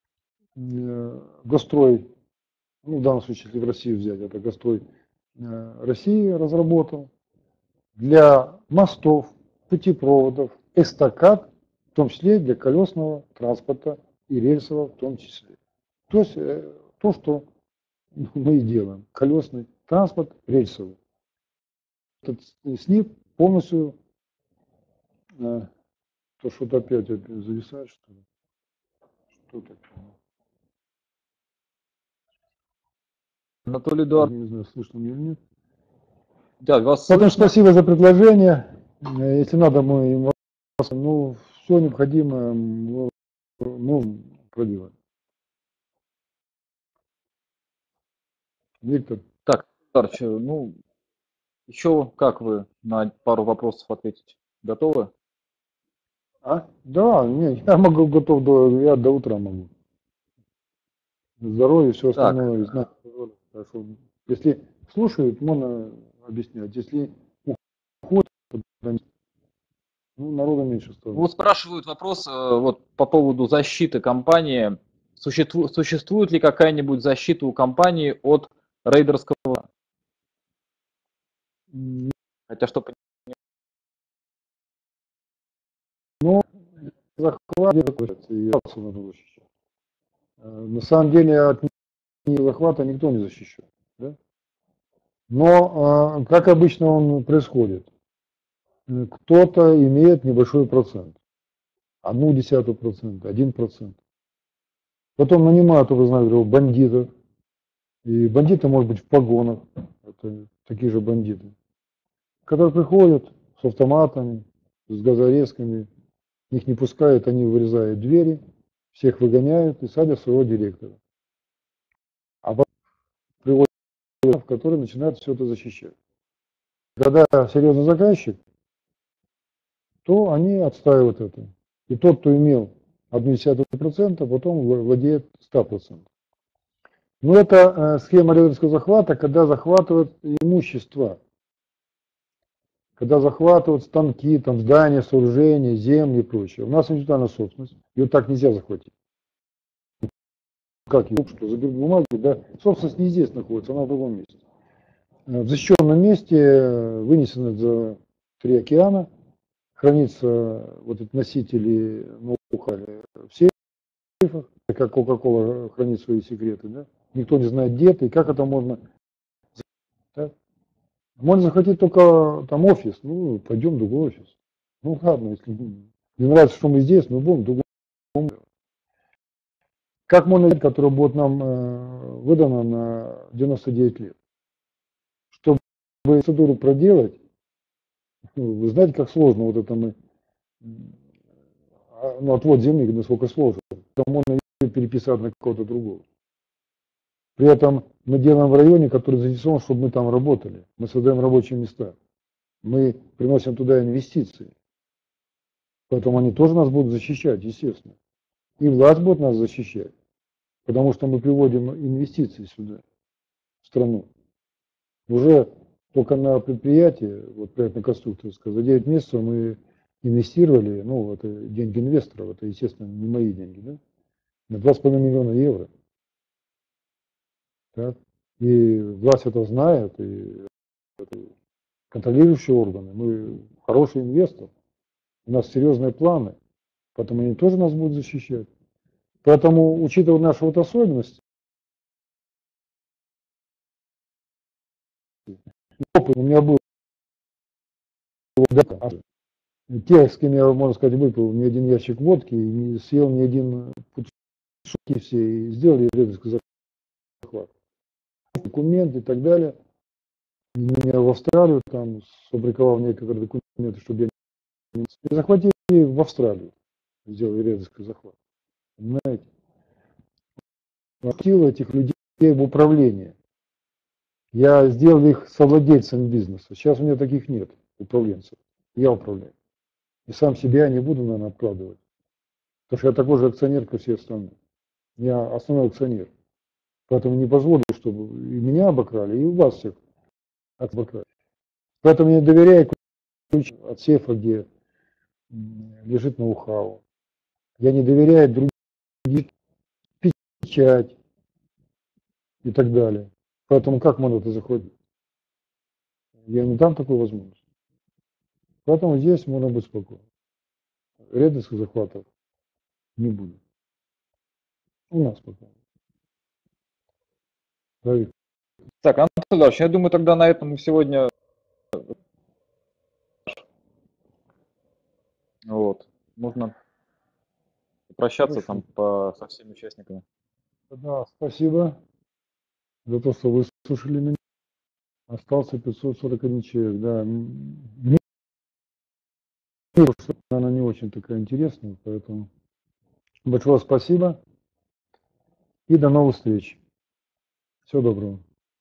Гострой, ну в данном случае, если в Россию взять, это Гострой России разработал для мостов, путепроводов, эстакад, в том числе для колесного транспорта и рельсового в том числе. То есть то, что мы и делаем. Колесный транспорт, рельсовый. Этот СНИП полностью, то что-то опять зависает, что ли. Что такое? Анатолий Эдуардович. Не знаю, слышно меня или нет. Да, вас Поэтому слышно. спасибо за предложение. Если надо, мы им ну, все необходимое мы проделаем. Виктор. Так, Эдуардович, ну, еще как вы на пару вопросов ответить? Готовы? А? Да, не, я могу готов до, я до утра могу. Здоровье, все остальное. Знаю. Так что, если слушают, можно объяснять. Если уходят, ну, народа меньше стало. Вот спрашивают вопрос вот по поводу защиты компании. Существует, существует ли какая-нибудь защита у компании от рейдерского? Хотя что... Ну, захват и на самом деле от захвата никто не защищен. Да? Но, как обычно он происходит, кто-то имеет небольшой процент. Одну десятую процента, один процент. Потом нанимают, вы знаете, бандитов. И бандиты, может быть, в погонах. Это такие же бандиты. Которые приходят с автоматами, с газорезками. Их не пускают, они вырезают двери, всех выгоняют и садят своего директора. А потом приводят, которые начинают все это защищать. Когда серьезный заказчик, то они отстаивают это. И тот, кто имел одну десятую процента, потом владеет ста процентами. Ну, это схема рейдерского захвата, когда захватывают имущество. Когда захватывают станки, там, здания, сооружения, земли и прочее. У нас индивидуальная собственность. Ее так нельзя захватить. Как ее? Что, заберут бумаги, да? Собственность не здесь находится, она в другом месте. В защищенном месте, вынесено за три океана, хранится вот эти носители ноу-хау в сейфах, как Кока-Кола хранит свои секреты, да? Никто не знает, где это и как это можно. Да? Можно захватить только там офис, ну, пойдем в другой офис. Ну, ладно, если не нравится, что мы здесь, мы будем в другом. Как можно, которое будет нам э, выдано на девяносто девять лет? Чтобы процедуру проделать, ну, вы знаете, как сложно вот это мы, ну, отвод земли, насколько сложно. Там можно переписать на кого-то другого. При этом мы делаем в районе, который заинтересован, чтобы мы там работали. Мы создаем рабочие места. Мы приносим туда инвестиции. Поэтому они тоже нас будут защищать, естественно. И власть будет нас защищать. Потому что мы приводим инвестиции сюда, в страну. Уже только на предприятие, вот проектно конструкторское, за девять месяцев мы инвестировали, ну, это деньги инвесторов, это, естественно, не мои деньги, да, на два с половиной миллиона евро. Так? И власть это знает, и это контролирующие органы. Мы хороший инвестор, у нас серьезные планы, поэтому они тоже нас будут защищать. Поэтому, учитывая наши вот особенности, опыт у меня был, тех, с кем я, можно сказать, выпил не один ящик водки, не съел ни один шутки все, и сделали рейдерский захват. Документы и так далее. Меня в Австралию, там, сфабриковал некоторые документы, чтобы я не... И захватили в Австралию, сделали рейдерский захват. Понимаете? Хватило этих людей в управлении. Я сделал их совладельцами бизнеса. Сейчас у меня таких нет, управленцев. Я управляю. И сам себя не буду, наверное, откладывать. Потому что я такой же акционер, как все остальные. Я основной акционер. Поэтому не позволю, чтобы и меня обокрали, и вас всех обокрали. Поэтому я доверяю ключ от сейфа, где лежит ноу-хау. Я не доверяю другим, печать и так далее. Поэтому как можно это заходить? Я не дам такой возможности. Поэтому здесь можно быть спокойным. Рейдерских захватов не будет. У нас пока. Давид. Так, Антон Эдуардович, я думаю, тогда на этом мы сегодня вот, можно прощаться там по, со всеми участниками. Да, спасибо за то, что вы слушали меня. Остался пятьсот сорок один человек. Да. Мне, она не очень такая интересная, поэтому большое спасибо и до новых встреч. Всего доброго.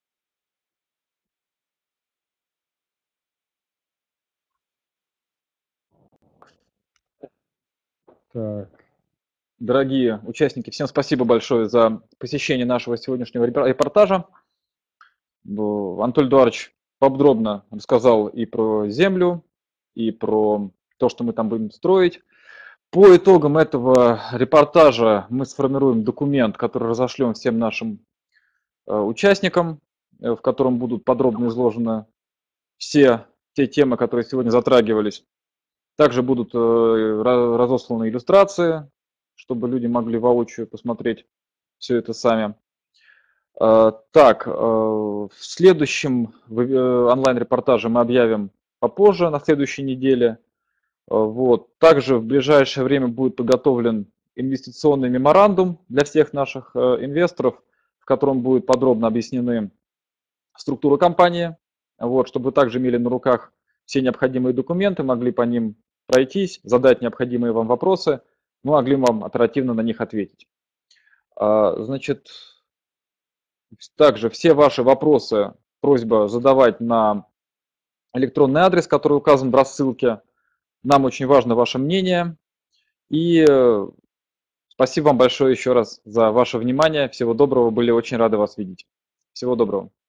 Так. Дорогие участники, всем спасибо большое за посещение нашего сегодняшнего репортажа. Анатолий Эдуардович подробно рассказал и про землю, и про то, что мы там будем строить. По итогам этого репортажа мы сформируем документ, который разошлем всем нашим участникам, в котором будут подробно изложены все те темы, которые сегодня затрагивались. Также будут разосланы иллюстрации, чтобы люди могли воочию посмотреть все это сами. Так, в следующем онлайн-репортаже мы объявим попозже, на следующей неделе. Вот. Также в ближайшее время будет подготовлен инвестиционный меморандум для всех наших инвесторов, в котором будет подробно объяснены структура компании, вот, чтобы вы также имели на руках все необходимые документы, могли по ним пройтись, задать необходимые вам вопросы, мы могли вам оперативно на них ответить. Значит, также все ваши вопросы просьба задавать на электронный адрес, который указан в рассылке. Нам очень важно ваше мнение. И Спасибо вам большое еще раз за ваше внимание. Всего доброго. Были очень рады вас видеть. Всего доброго.